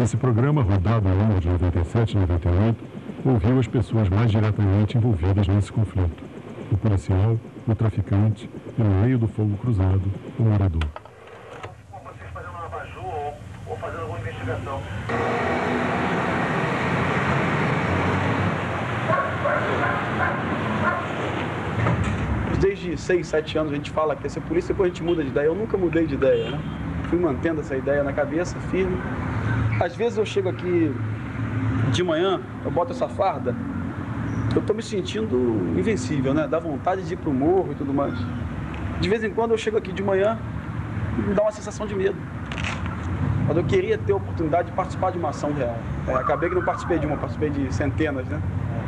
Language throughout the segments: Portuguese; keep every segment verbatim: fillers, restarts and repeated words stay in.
Esse programa, rodado ao longo de noventa e sete e noventa e oito, ouviu as pessoas mais diretamente envolvidas nesse conflito. O policial, o traficante e, no meio do fogo cruzado, o morador. Vocês fazendo uma abajur ou fazendo alguma investigação. Desde seis, sete anos a gente fala que ia ser polícia, depois a gente muda de ideia. Eu nunca mudei de ideia, né? Fui mantendo essa ideia na cabeça, firme. Às vezes eu chego aqui de manhã, eu boto essa farda, eu tô me sentindo invencível, né? Dá vontade de ir pro morro e tudo mais. De vez em quando eu chego aqui de manhã e me dá uma sensação de medo. Mas eu queria ter a oportunidade de participar de uma ação real. É, acabei que não participei de uma, participei de centenas, né?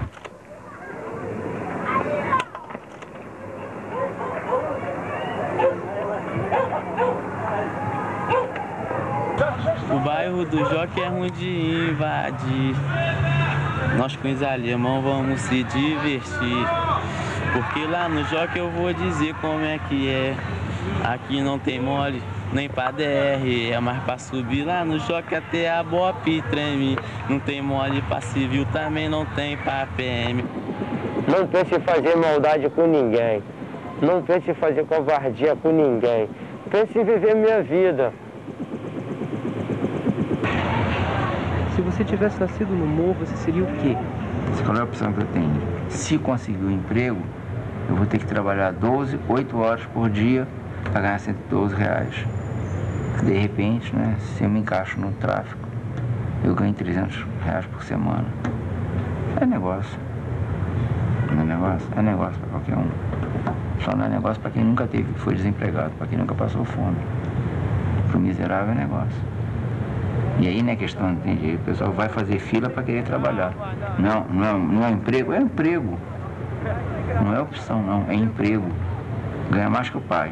O bairro do Jockey é ruim de invadir. Nós com os alemão vamos se divertir. Porque lá no Jockey eu vou dizer como é que é. Aqui não tem mole, nem pra D R. É mais pra subir lá no Jockey até a Bop treme. Não tem mole pra civil, também não tem pra P M. Não pense em fazer maldade com ninguém. Não pense em fazer covardia com ninguém. Pense em viver minha vida. Se você tivesse nascido no morro, você seria o quê? Qual é a opção que eu tenho? Se conseguir um emprego, eu vou ter que trabalhar doze, oito horas por dia para ganhar cento e doze reais. De repente, né, se eu me encaixo no tráfico, eu ganho trezentos reais por semana. É negócio. Não é negócio? É negócio para qualquer um. Só não é negócio para quem nunca teve, foi desempregado, para quem nunca passou fome. Para o miserável é negócio. E aí não é questão, entende? O pessoal vai fazer fila para querer trabalhar. Não, não é, não é emprego, é emprego. Não é opção, não, é emprego. Ganha mais que o pai.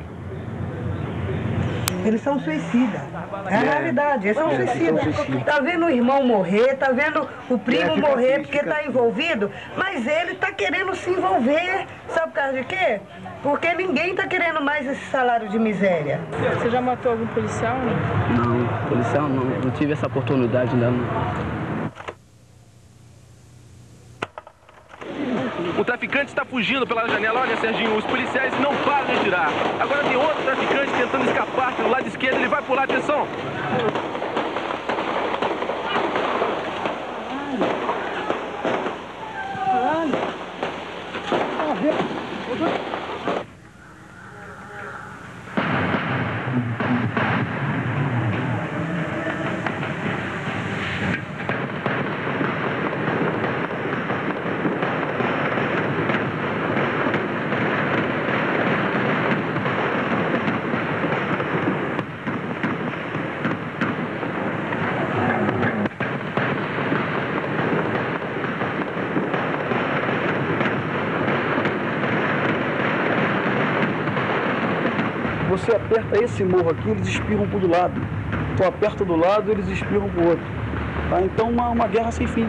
Eles são suicidas. É a realidade, eles são suicidas. Tá vendo o irmão morrer, tá vendo o primo morrer porque tá envolvido, mas ele tá querendo se envolver. Sabe por causa de quê? Porque ninguém tá querendo mais esse salário de miséria. Você já matou algum policial, né? Não, policial não, não tive essa oportunidade ainda não. O traficante está fugindo pela janela. Olha, Serginho, os policiais não param de atirar. Agora tem outro traficante tentando escapar pelo lado esquerdo. Ele vai pular, atenção. Você aperta esse morro aqui, eles espirram para o lado. Tu aperta do lado, eles espirram para o outro. Tá? Então, uma, uma guerra sem fim.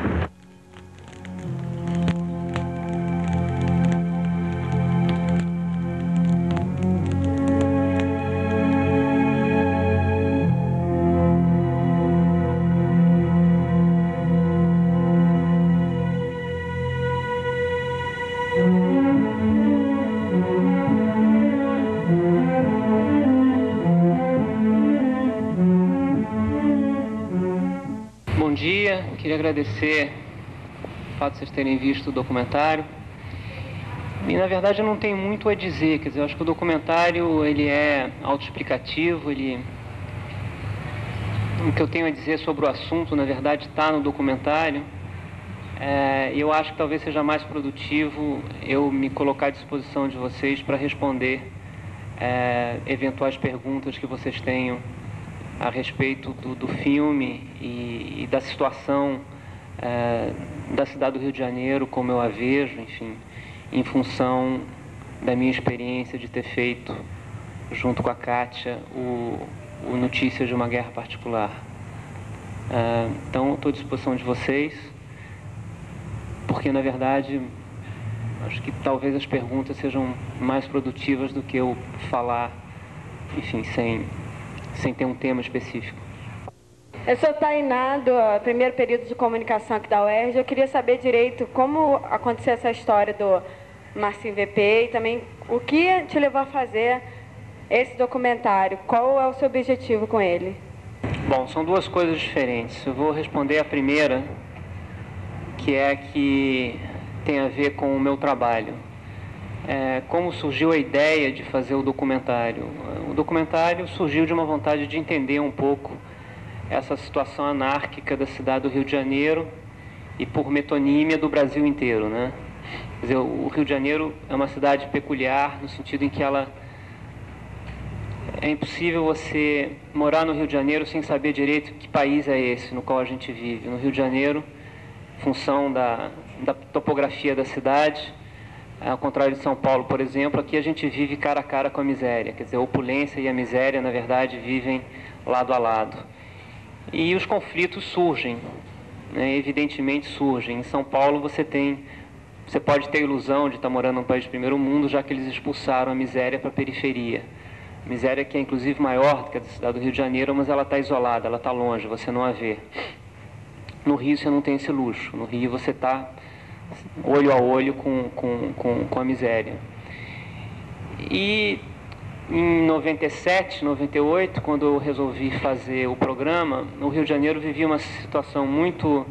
Bom dia, queria agradecer o fato de vocês terem visto o documentário. E na verdade eu não tenho muito a dizer, quer dizer, eu acho que o documentário ele é autoexplicativo, ele... o que eu tenho a dizer sobre o assunto, na verdade, está no documentário. É, eu acho que talvez seja mais produtivo eu me colocar à disposição de vocês para responder é, eventuais perguntas que vocês tenham a respeito do, do filme e, e da situação é, da cidade do Rio de Janeiro, como eu a vejo, enfim, em função da minha experiência de ter feito, junto com a Kátia, o, o Notícias de uma Guerra Particular. É, então, estou à disposição de vocês, porque, na verdade, acho que talvez as perguntas sejam mais produtivas do que eu falar, enfim, sem... sem ter um tema específico. Eu sou Tainá, do primeiro período de comunicação aqui da U E R J. Eu queria saber direito como aconteceu essa história do Marcinho V P e também o que te levou a fazer esse documentário. Qual é o seu objetivo com ele? Bom, são duas coisas diferentes. Eu vou responder a primeira, que é que tem a ver com o meu trabalho. É, como surgiu a ideia de fazer o documentário? O documentário surgiu de uma vontade de entender um pouco essa situação anárquica da cidade do Rio de Janeiro e, por metonímia, do Brasil inteiro, né? Quer dizer, o Rio de Janeiro é uma cidade peculiar no sentido em que ela é impossível você morar no Rio de Janeiro sem saber direito que país é esse no qual a gente vive. No Rio de Janeiro, em função da, da topografia da cidade, ao contrário de São Paulo, por exemplo, aqui a gente vive cara a cara com a miséria. Quer dizer, a opulência e a miséria, na verdade, vivem lado a lado. E os conflitos surgem, né? Evidentemente surgem. Em São Paulo você tem, você pode ter a ilusão de estar morando num país de primeiro mundo, já que eles expulsaram a miséria para a periferia. A miséria que é inclusive maior do que a da cidade do Rio de Janeiro, mas ela está isolada, ela está longe, você não a vê. No Rio você não tem esse luxo. No Rio você está olho a olho com, com, com, com a miséria. E em noventa e sete, noventa e oito, quando eu resolvi fazer o programa, o Rio de Janeiro vivia uma situação muito,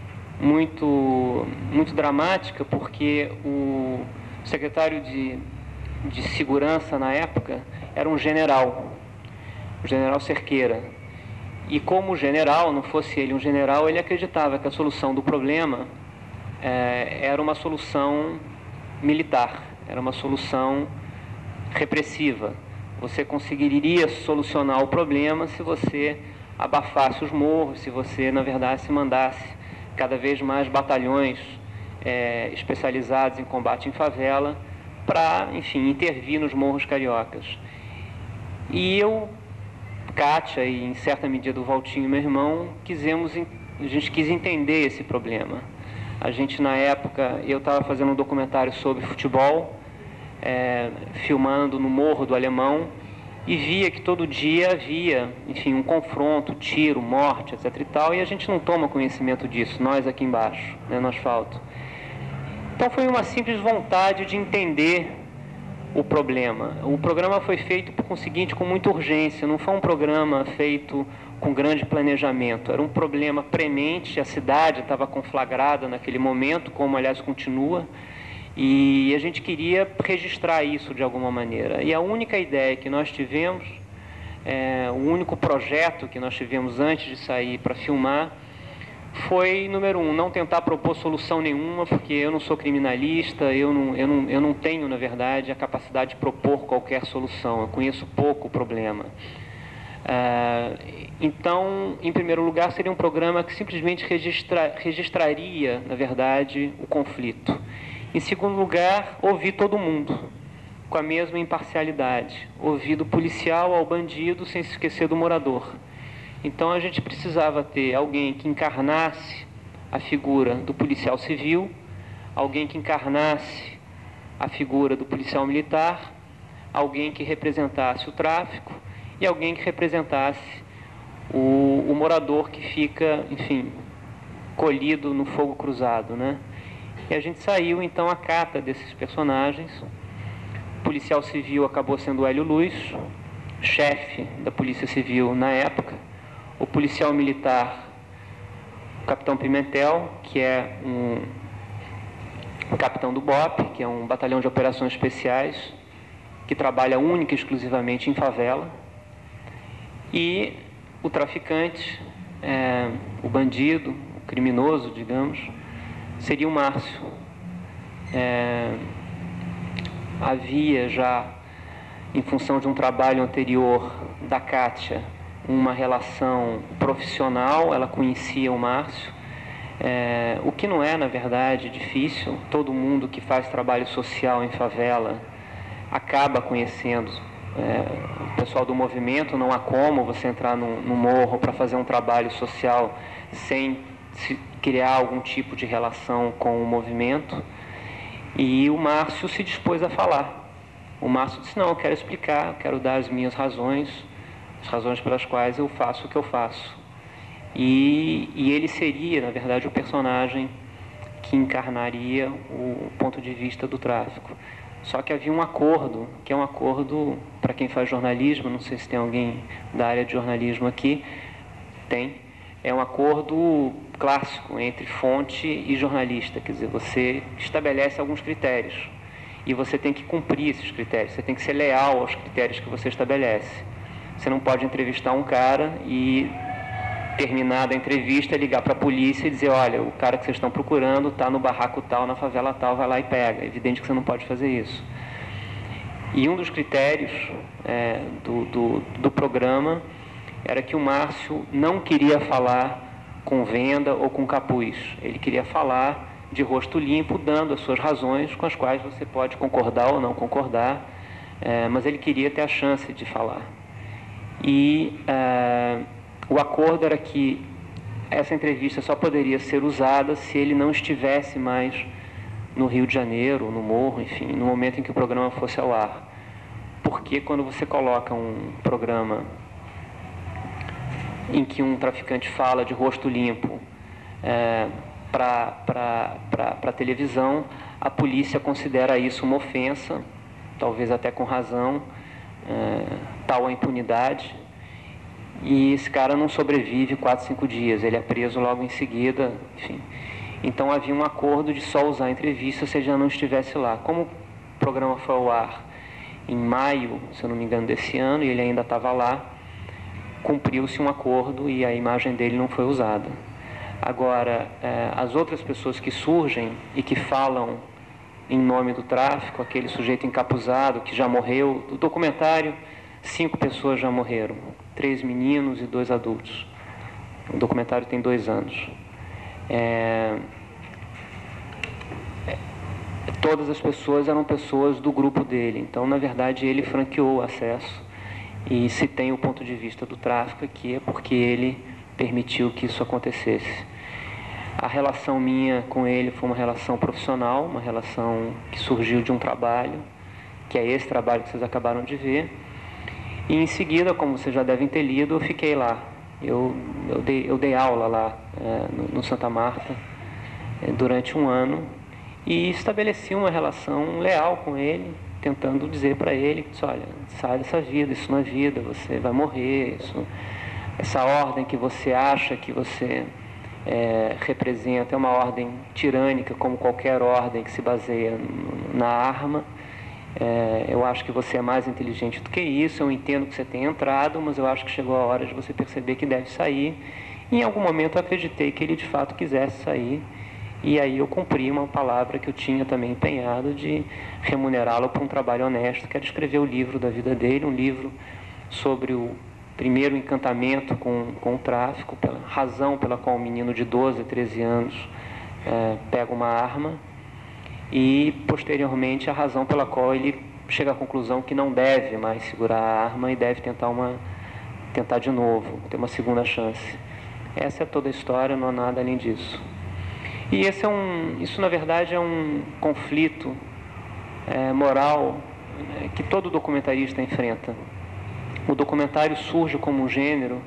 muito, muito dramática, porque o secretário de, de Segurança na época era um general, o general Cerqueira. E como general, não fosse ele um general, ele acreditava que a solução do problema é, era uma solução militar, era uma solução repressiva. Você conseguiria solucionar o problema se você abafasse os morros, se você, na verdade, se mandasse cada vez mais batalhões é, especializados em combate em favela para, enfim, intervir nos morros cariocas. E eu, Kátia e, em certa medida, o Valtinho, meu irmão, quisemos, a gente quis entender esse problema. A gente, na época, eu estava fazendo um documentário sobre futebol, É, filmando no Morro do Alemão, e via que todo dia havia, enfim, um confronto, tiro, morte, etc e tal, e a gente não toma conhecimento disso, nós aqui embaixo, né, no asfalto. Então foi uma simples vontade de entender o problema. O programa foi feito, por conseguinte, com muita urgência, não foi um programa feito com grande planejamento, era um problema premente, a cidade estava conflagrada naquele momento, como aliás continua, e a gente queria registrar isso de alguma maneira. E a única ideia que nós tivemos, é, o único projeto que nós tivemos antes de sair para filmar, foi, número um, não tentar propor solução nenhuma, porque eu não sou criminalista, eu não, eu não, eu não tenho, na verdade, a capacidade de propor qualquer solução, eu conheço pouco o problema. Ah, então, em primeiro lugar, seria um programa que simplesmente registra, registraria, na verdade, o conflito. Em segundo lugar, ouvir todo mundo, com a mesma imparcialidade. Ouvir do policial ao bandido, sem se esquecer do morador. Então, a gente precisava ter alguém que encarnasse a figura do policial civil, alguém que encarnasse a figura do policial militar, alguém que representasse o tráfico e alguém que representasse o, o morador que fica, enfim, colhido no fogo cruzado, né? E a gente saiu, então, à cata desses personagens. O policial civil acabou sendo o Hélio Luz, chefe da Polícia Civil na época. O policial militar, o capitão Pimentel, que é um, um capitão do B O P, que é um batalhão de operações especiais, que trabalha única e exclusivamente em favela. E o traficante, é, o bandido, o criminoso, digamos, seria o Márcio. É, havia já, em função de um trabalho anterior da Kátia, uma relação profissional, ela conhecia o Márcio, é, o que não é, na verdade, difícil. Todo mundo que faz trabalho social em favela acaba conhecendo é, o pessoal do movimento. Não há como você entrar no, no morro para fazer um trabalho social sem se criar algum tipo de relação com o movimento. E o Márcio se dispôs a falar. O Márcio disse: não, eu quero explicar, eu quero dar as minhas razões, as razões pelas quais eu faço o que eu faço. E, e ele seria, na verdade, o personagem que encarnaria o ponto de vista do tráfico. Só que havia um acordo, que é um acordo, para quem faz jornalismo, não sei se tem alguém da área de jornalismo aqui, tem, é um acordo clássico entre fonte e jornalista, quer dizer, você estabelece alguns critérios e você tem que cumprir esses critérios, você tem que ser leal aos critérios que você estabelece. Você não pode entrevistar um cara e, terminada a entrevista, ligar para a polícia e dizer, olha, o cara que vocês estão procurando está no barraco tal, na favela tal, vai lá e pega. É evidente que você não pode fazer isso. E um dos critérios é, do, do, do programa era que o Márcio não queria falar com venda ou com capuz. Ele queria falar de rosto limpo, dando as suas razões, com as quais você pode concordar ou não concordar, é, mas ele queria ter a chance de falar. E é, o acordo era que essa entrevista só poderia ser usada se ele não estivesse mais no Rio de Janeiro, no Morro, enfim, no momento em que o programa fosse ao ar. Porque quando você coloca um programa em que um traficante fala de rosto limpo é, para a televisão, a polícia considera isso uma ofensa, talvez até com razão, é, tal a impunidade, e esse cara não sobrevive quatro, cinco dias, ele é preso logo em seguida, enfim. Então havia um acordo de só usar a entrevista se ele já não estivesse lá. Como o programa foi ao ar em maio, se eu não me engano, desse ano, e ele ainda estava lá, cumpriu-se um acordo e a imagem dele não foi usada. Agora, eh, as outras pessoas que surgem e que falam em nome do tráfico, aquele sujeito encapuzado que já morreu, do documentário, cinco pessoas já morreram, três meninos e dois adultos. O documentário tem dois anos. É, todas as pessoas eram pessoas do grupo dele, então, na verdade, ele franqueou o acesso. E se tem o ponto de vista do tráfico aqui é porque ele permitiu que isso acontecesse. A relação minha com ele foi uma relação profissional, uma relação que surgiu de um trabalho, que é esse trabalho que vocês acabaram de ver. E em seguida, como vocês já devem ter lido, eu fiquei lá. Eu, eu, dei, eu dei aula lá é, no, no Santa Marta é, durante um ano e estabeleci uma relação leal com ele, tentando dizer para ele, olha, sai dessa vida, isso não é vida, você vai morrer, isso, essa ordem que você acha que você é, representa é uma ordem tirânica, como qualquer ordem que se baseia na arma. É, eu acho que você é mais inteligente do que isso, eu entendo que você tem entrado, mas eu acho que chegou a hora de você perceber que deve sair. E em algum momento eu acreditei que ele de fato quisesse sair, e aí eu cumpri uma palavra que eu tinha também empenhado de remunerá-lo por um trabalho honesto, que era escrever o livro da vida dele, um livro sobre o primeiro encantamento com, com o tráfico, pela razão pela qual um menino de doze, treze anos é, pega uma arma, e posteriormente a razão pela qual ele chega à conclusão que não deve mais segurar a arma e deve tentar, uma, tentar de novo, ter uma segunda chance. Essa é toda a história, não há nada além disso. E esse é um, isso, na verdade, é um conflito é, moral é, que todo documentarista enfrenta. O documentário surge como um gênero,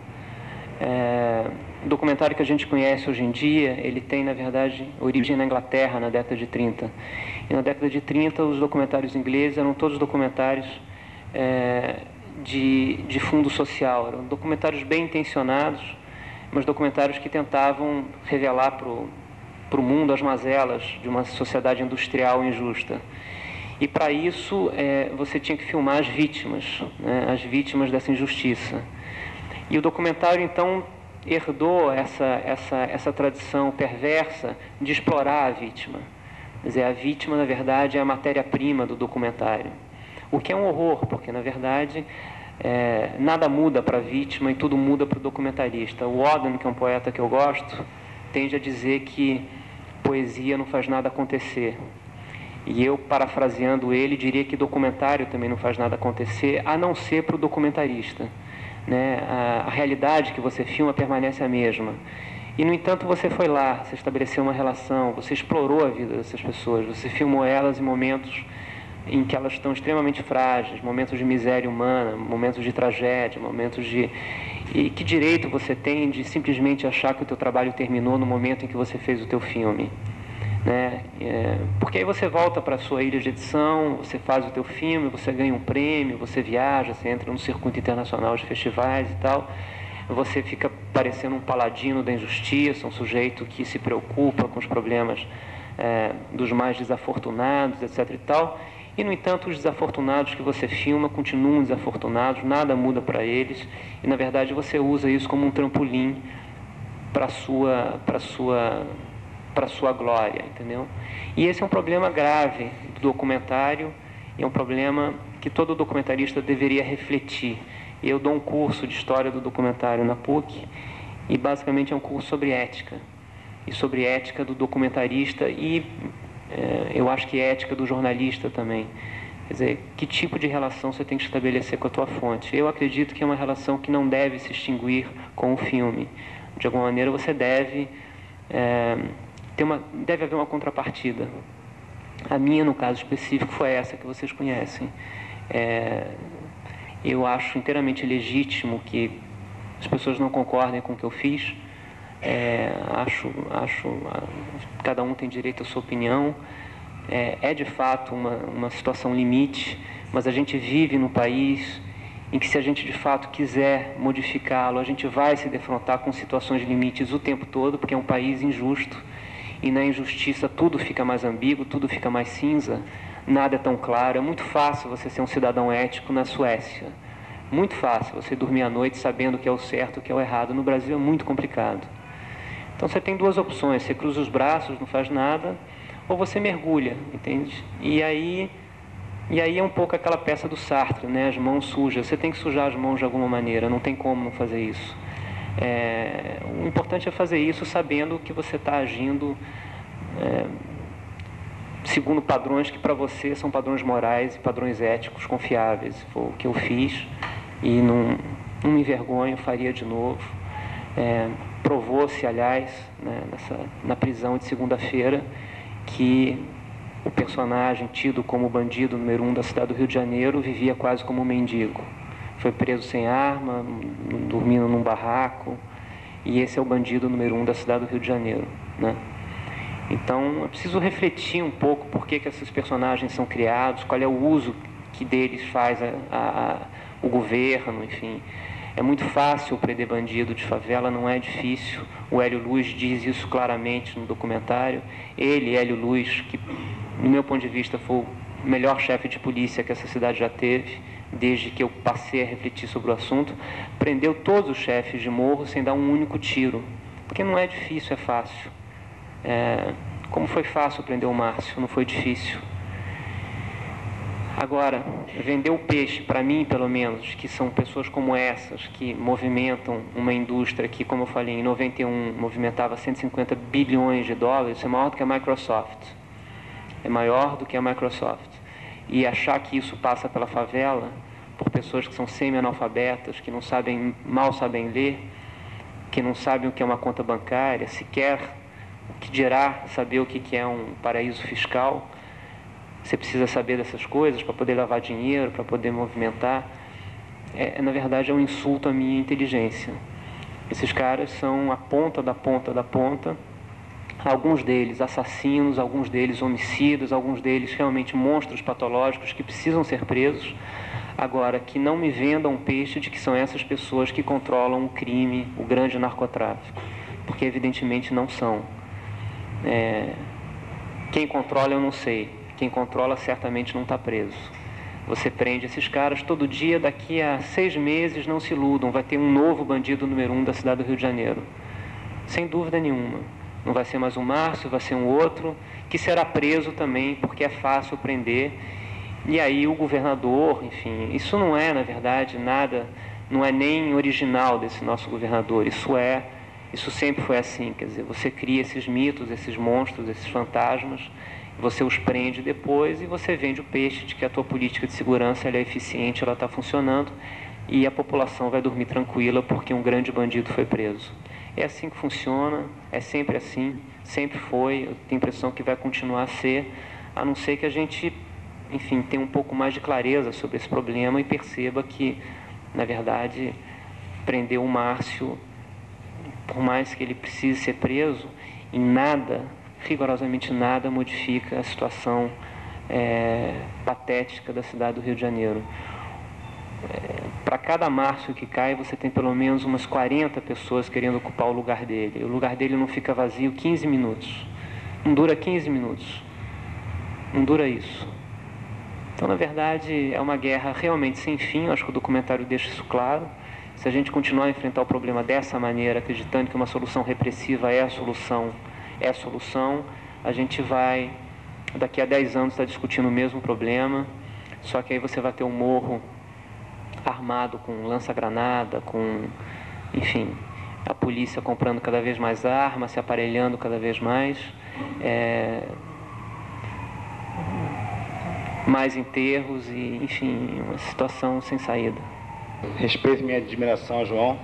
é, o documentário que a gente conhece hoje em dia, ele tem, na verdade, origem na Inglaterra, na década de trinta. E na década de trinta, os documentários ingleses eram todos documentários é, de, de fundo social, eram documentários bem intencionados, mas documentários que tentavam revelar para o para o mundo as mazelas de uma sociedade industrial injusta. E para isso é, você tinha que filmar as vítimas, né, as vítimas dessa injustiça. E o documentário então herdou essa, essa, essa tradição perversa de explorar a vítima. Quer dizer, a vítima, na verdade, é a matéria-prima do documentário. O que é um horror, porque, na verdade, é, nada muda para a vítima e tudo muda para o documentarista. O Auden, que é um poeta que eu gosto, tende a dizer que poesia não faz nada acontecer. E eu, parafraseando ele, diria que documentário também não faz nada acontecer, a não ser para o documentarista. Né? A, a realidade que você filma permanece a mesma. E, no entanto, você foi lá, você estabeleceu uma relação, você explorou a vida dessas pessoas, você filmou elas em momentos em que elas estão extremamente frágeis, momentos de miséria humana, momentos de tragédia, momentos de... E que direito você tem de simplesmente achar que o teu trabalho terminou no momento em que você fez o teu filme? Né? É, porque aí você volta para a sua ilha de edição, você faz o teu filme, você ganha um prêmio, você viaja, você entra no circuito internacional de festivais e tal, você fica parecendo um paladino da injustiça, um sujeito que se preocupa com os problemas é, dos mais desafortunados, etc e tal, e no entanto os desafortunados que você filma continuam desafortunados, nada muda para eles, e na verdade você usa isso como um trampolim para a sua, para sua para sua glória, entendeu? E esse é um problema grave do documentário, e é um problema que todo documentarista deveria refletir. Eu dou um curso de História do Documentário na P U C, e basicamente é um curso sobre ética, e sobre ética do documentarista, e é, eu acho que ética do jornalista também. Quer dizer, que tipo de relação você tem que estabelecer com a tua fonte? Eu acredito que é uma relação que não deve se extinguir com o filme. De alguma maneira você deve... É, Tem uma, deve haver uma contrapartida. A minha, no caso específico, foi essa que vocês conhecem. É, eu acho inteiramente legítimo que as pessoas não concordem com o que eu fiz. É, acho, acho, cada um tem direito à sua opinião. É, é de fato uma, uma situação limite, mas a gente vive num país em que, se a gente de fato quiser modificá-lo, a gente vai se defrontar com situações limites o tempo todo, porque é um país injusto. E na injustiça tudo fica mais ambíguo, tudo fica mais cinza, nada é tão claro. É muito fácil você ser um cidadão ético na Suécia. Muito fácil você dormir à noite sabendo o que é o certo e o que é o errado. No Brasil é muito complicado. Então você tem duas opções: você cruza os braços, não faz nada, ou você mergulha, entende? E aí, e aí é um pouco aquela peça do Sartre, né? As mãos sujas. Você tem que sujar as mãos de alguma maneira, não tem como não fazer isso. É, o importante é fazer isso sabendo que você está agindo é, segundo padrões que para você são padrões morais e padrões éticos confiáveis. Foi o que eu fiz e não, não me envergonho, faria de novo. É, provou-se, aliás, né, nessa, na prisão de segunda-feira, que o personagem tido como bandido número um da cidade do Rio de Janeiro vivia quase como um mendigo. Foi preso sem arma, dormindo num barraco, e esse é o bandido número um da cidade do Rio de Janeiro, né? Então, é preciso refletir um pouco por que, que esses personagens são criados, qual é o uso que deles faz a, a, a, o governo, enfim. É muito fácil prender bandido de favela, não é difícil. O Hélio Luz diz isso claramente no documentário. Ele, Hélio Luz, que, no meu ponto de vista, foi o melhor chefe de polícia que essa cidade já teve, desde que eu passei a refletir sobre o assunto, prendeu todos os chefes de morro sem dar um único tiro. Porque não é difícil, é fácil. É, como foi fácil prender o Márcio, não foi difícil. Agora, vender o peixe, para mim, pelo menos, que são pessoas como essas, que movimentam uma indústria que, como eu falei, em noventa e um movimentava cento e cinquenta bilhões de dólares, isso é maior do que a Microsoft. É maior do que a Microsoft. E achar que isso passa pela favela, por pessoas que são semi-analfabetas, que não sabem, mal sabem ler, que não sabem o que é uma conta bancária, sequer o que dirá saber o que é um paraíso fiscal. Você precisa saber dessas coisas para poder lavar dinheiro, para poder movimentar. É, na verdade, é um insulto à minha inteligência. Esses caras são a ponta da ponta da ponta. Alguns deles assassinos, alguns deles homicidas, alguns deles realmente monstros patológicos que precisam ser presos. Agora, que não me vendam um peixe de que são essas pessoas que controlam o crime, o grande narcotráfico. Porque, evidentemente, não são. É... Quem controla, eu não sei. Quem controla certamente não está preso. Você prende esses caras todo dia, daqui a seis meses, não se iludam, vai ter um novo bandido número um da cidade do Rio de Janeiro. Sem dúvida nenhuma. Não vai ser mais um Márcio, vai ser um outro, que será preso também, porque é fácil prender. E aí o governador, enfim, isso não é, na verdade, nada, não é nem original desse nosso governador. Isso é, isso sempre foi assim, quer dizer, você cria esses mitos, esses monstros, esses fantasmas, você os prende depois e você vende o peixe de que a tua política de segurança ela é eficiente, ela está funcionando e a população vai dormir tranquila porque um grande bandido foi preso. É assim que funciona, é sempre assim, sempre foi, eu tenho a impressão que vai continuar a ser, a não ser que a gente, enfim, tenha um pouco mais de clareza sobre esse problema e perceba que, na verdade, prender o Márcio, por mais que ele precise ser preso, em nada, rigorosamente nada, modifica a situação é, patética da cidade do Rio de Janeiro. É, para cada Márcio que cai, você tem pelo menos umas quarenta pessoas querendo ocupar o lugar dele. O lugar dele não fica vazio quinze minutos. Não dura quinze minutos. Não dura isso. Então, na verdade, é uma guerra realmente sem fim. Eu acho que o documentário deixa isso claro. Se a gente continuar a enfrentar o problema dessa maneira, acreditando que uma solução repressiva é a solução, é a solução, a gente vai, daqui a dez anos, estar discutindo o mesmo problema, só que aí você vai ter um morro armado com lança-granada, com, enfim, a polícia comprando cada vez mais armas, se aparelhando cada vez mais, é, mais enterros e, enfim, uma situação sem saída. Respeito e minha admiração a João.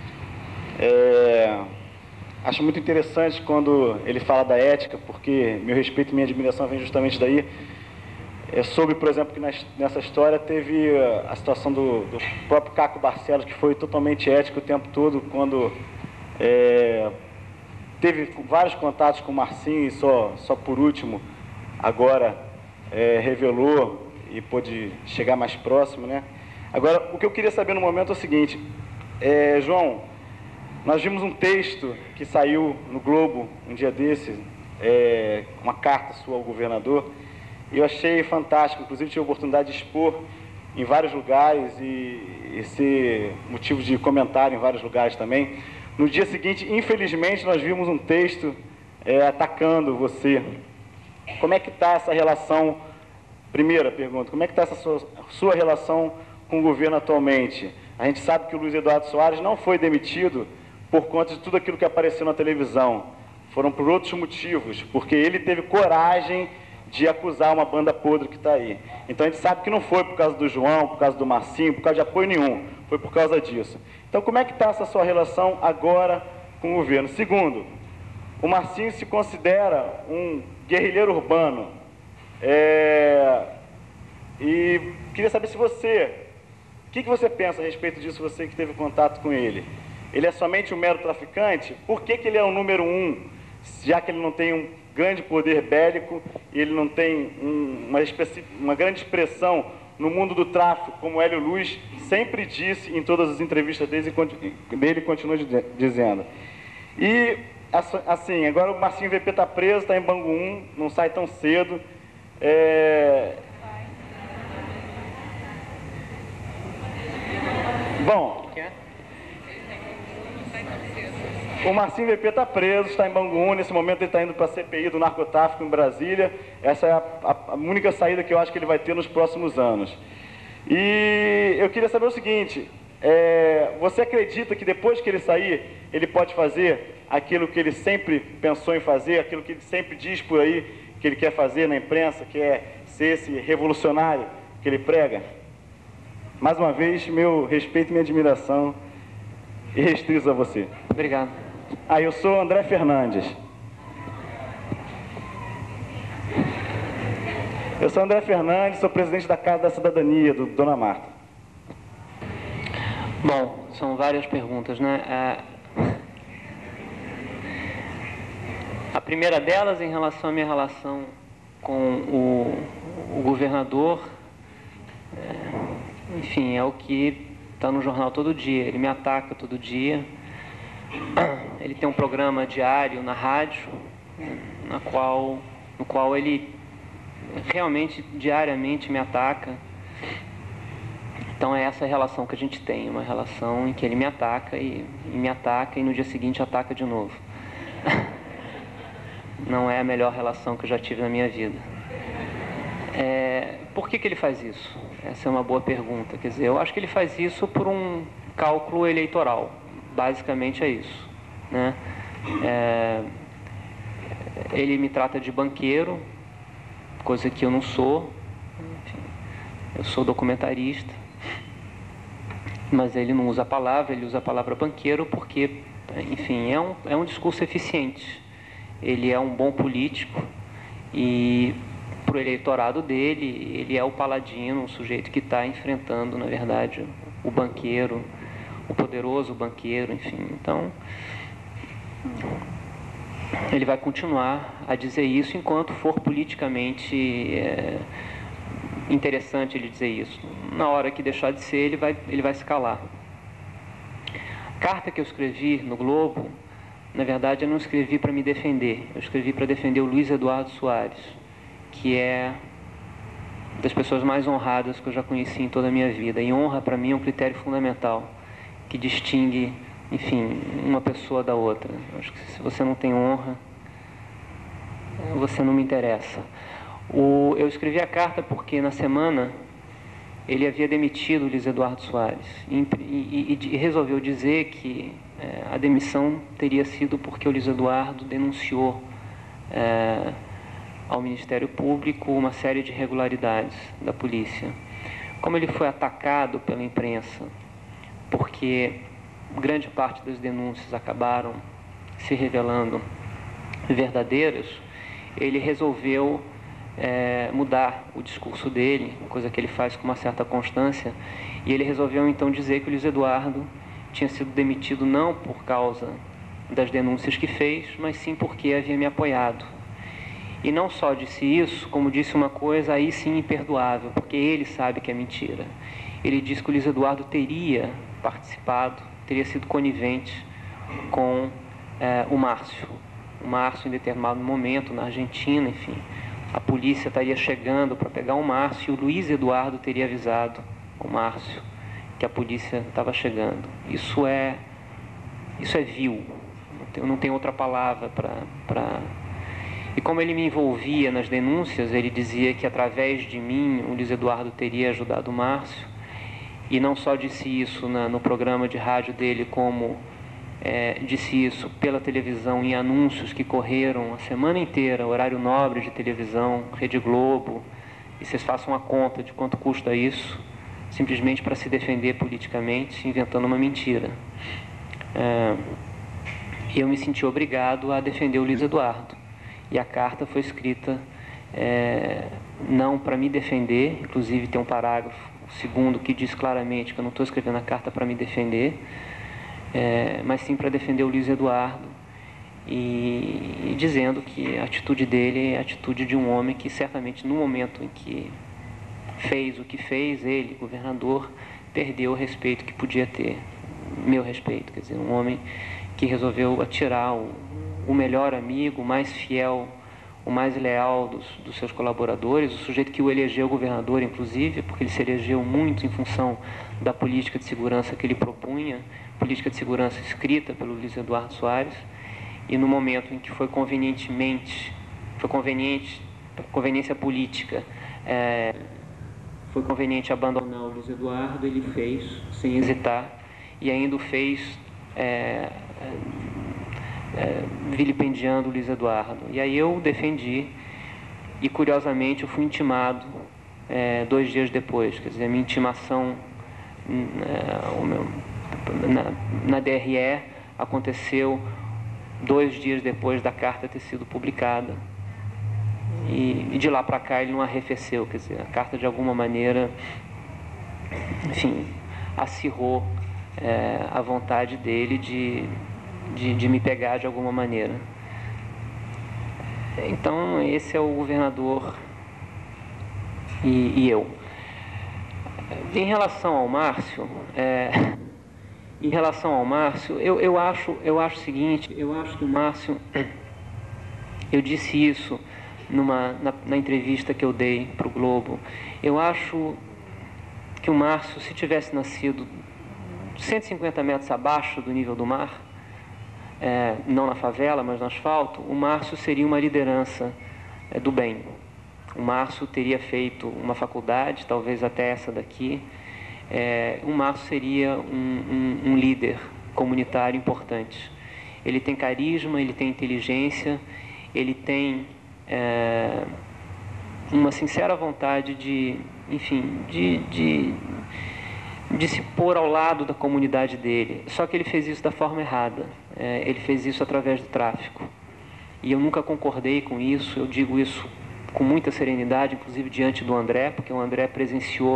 É, acho muito interessante quando ele fala da ética, porque meu respeito e minha admiração vem justamente daí. É, soube, por exemplo, que nessa história teve a situação do, do próprio Caco Barcelos, que foi totalmente ético o tempo todo, quando é, teve vários contatos com o Marcinho e só, só por último, agora é, revelou e pôde chegar mais próximo, né? Agora, o que eu queria saber no momento é o seguinte, é, João, nós vimos um texto que saiu no Globo um dia desses, é, uma carta sua ao governador, e eu achei fantástico, inclusive tive a oportunidade de expor em vários lugares e, e ser motivo de comentário em vários lugares também. No dia seguinte, infelizmente, nós vimos um texto é, atacando você. Como é que está essa relação, primeira pergunta, como é que está essa sua, sua relação com o governo atualmente? A gente sabe que o Luiz Eduardo Soares não foi demitido por conta de tudo aquilo que apareceu na televisão. Foram por outros motivos, porque ele teve coragem de acusar uma banda podre que está aí. Então a gente sabe que não foi por causa do João, por causa do Marcinho, por causa de apoio nenhum, foi por causa disso. Então como é que está essa sua relação agora com o governo? Segundo, o Marcinho se considera um guerrilheiro urbano. É... E queria saber se você... O que, que você pensa a respeito disso, você que teve contato com ele? Ele é somente um mero traficante? Por que, que ele é o número um, já que ele não tem um grande poder bélico e ele não tem um, uma, uma grande expressão no mundo do tráfico, como Hélio Luz sempre disse em todas as entrevistas dele e dele continua dizendo. E, assim, agora o Marcinho V P está preso, está em Bangu um, não sai tão cedo. É... Bom, o Marcinho V P está preso, está em Bangu um, nesse momento ele está indo para a C P I do narcotráfico em Brasília. Essa é a, a, a única saída que eu acho que ele vai ter nos próximos anos. E eu queria saber o seguinte, é, você acredita que depois que ele sair, ele pode fazer aquilo que ele sempre pensou em fazer, aquilo que ele sempre diz por aí que ele quer fazer na imprensa, que é ser esse revolucionário que ele prega? Mais uma vez, meu respeito e minha admiração e restritos a você. Obrigado. Ah, eu sou André Fernandes. Eu sou André Fernandes, sou presidente da Casa da Cidadania, do Dona Marta. Bom, são várias perguntas, né? A primeira delas, em relação à minha relação com o, o governador, é, enfim, é o que está no jornal todo dia. Ele me ataca todo dia. Ele tem um programa diário na rádio, na qual, no qual ele realmente, diariamente, me ataca. Então é essa a relação que a gente tem, uma relação em que ele me ataca e, e me ataca e no dia seguinte ataca de novo. Não é a melhor relação que eu já tive na minha vida. É, por que que ele faz isso? Essa é uma boa pergunta. Quer dizer, eu acho que ele faz isso por um cálculo eleitoral. Basicamente é isso, né? É, ele me trata de banqueiro, coisa que eu não sou. Enfim, eu sou documentarista, mas ele não usa a palavra, ele usa a palavra banqueiro porque, enfim, é um, é um discurso eficiente. Ele é um bom político e, para o eleitorado dele, ele é o paladino, o sujeito que está enfrentando, na verdade, o banqueiro, o poderoso banqueiro, enfim. Então, ele vai continuar a dizer isso enquanto for politicamente é, interessante ele dizer isso. Na hora que deixar de ser, ele vai, ele vai se calar. A carta que eu escrevi no Globo, na verdade, eu não escrevi para me defender. Eu escrevi para defender o Luiz Eduardo Soares, que é das pessoas mais honradas que eu já conheci em toda a minha vida. E honra, para mim, é um critério fundamental que distingue, enfim, uma pessoa da outra. Acho que se você não tem honra, você não me interessa. O, eu escrevi a carta porque, na semana, ele havia demitido o Luiz Eduardo Soares e, e, e resolveu dizer que é, a demissão teria sido porque o Luiz Eduardo denunciou é, ao Ministério Público uma série de irregularidades da polícia. Como ele foi atacado pela imprensa, porque grande parte das denúncias acabaram se revelando verdadeiras, ele resolveu é, mudar o discurso dele, coisa que ele faz com uma certa constância, e ele resolveu então dizer que o Luiz Eduardo tinha sido demitido não por causa das denúncias que fez, mas sim porque havia me apoiado. E não só disse isso, como disse uma coisa aí sim imperdoável, porque ele sabe que é mentira. Ele disse que o Luiz Eduardo teria participado, teria sido conivente com é, o Márcio. O Márcio, em determinado momento, na Argentina, enfim, a polícia estaria chegando para pegar o Márcio e o Luiz Eduardo teria avisado o Márcio que a polícia estava chegando. Isso é, isso é vil, eu não tenho outra palavra para... Pra... E como ele me envolvia nas denúncias, ele dizia que através de mim o Luiz Eduardo teria ajudado o Márcio, e não só disse isso na, no programa de rádio dele, como é, disse isso pela televisão em anúncios que correram a semana inteira, horário nobre de televisão, Rede Globo, e vocês façam a conta de quanto custa isso, simplesmente para se defender politicamente, inventando uma mentira. É, eu me senti obrigado a defender o Luiz Eduardo. E a carta foi escrita é, não para me defender, inclusive tem um parágrafo segundo que diz claramente que eu não estou escrevendo a carta para me defender, é, mas sim para defender o Luiz Eduardo e, e dizendo que a atitude dele é a atitude de um homem que certamente no momento em que fez o que fez, ele, governador, perdeu o respeito que podia ter, meu respeito, quer dizer, um homem que resolveu atirar o o melhor amigo, o mais fiel, o mais leal dos, dos seus colaboradores, o sujeito que o elegeu governador, inclusive, porque ele se elegeu muito em função da política de segurança que ele propunha, política de segurança escrita pelo Luiz Eduardo Soares, e no momento em que foi convenientemente, foi conveniente, conveniência política, é, foi conveniente abandonar o Luiz Eduardo, ele fez, sem hesitar, e ainda o fez é, É, vilipendiando o Luiz Eduardo. E aí eu defendi e, curiosamente, eu fui intimado é, dois dias depois. Quer dizer, a minha intimação é, o meu, na, na D R E aconteceu dois dias depois da carta ter sido publicada. E, e de lá para cá ele não arrefeceu. Quer dizer, a carta, de alguma maneira, enfim, acirrou é, a vontade dele de De, de me pegar de alguma maneira. Então, esse é o governador e, e eu. Em relação ao Márcio, é, em relação ao Márcio, eu, eu, acho, eu acho o seguinte, eu acho que o Márcio, eu disse isso numa, na, na entrevista que eu dei para o Globo, eu acho que o Márcio, se tivesse nascido cento e cinquenta metros abaixo do nível do mar, É, não na favela, mas no asfalto, o Márcio seria uma liderança é, do bem. O Márcio teria feito uma faculdade, talvez até essa daqui. É, o Márcio seria um, um, um líder comunitário importante. Ele tem carisma, ele tem inteligência, ele tem é, uma sincera vontade de, enfim, de... de de se pôr ao lado da comunidade dele. Só que ele fez isso da forma errada. É, ele fez isso através do tráfico. E eu nunca concordei com isso. Eu digo isso com muita serenidade, inclusive diante do André, porque o André presenciou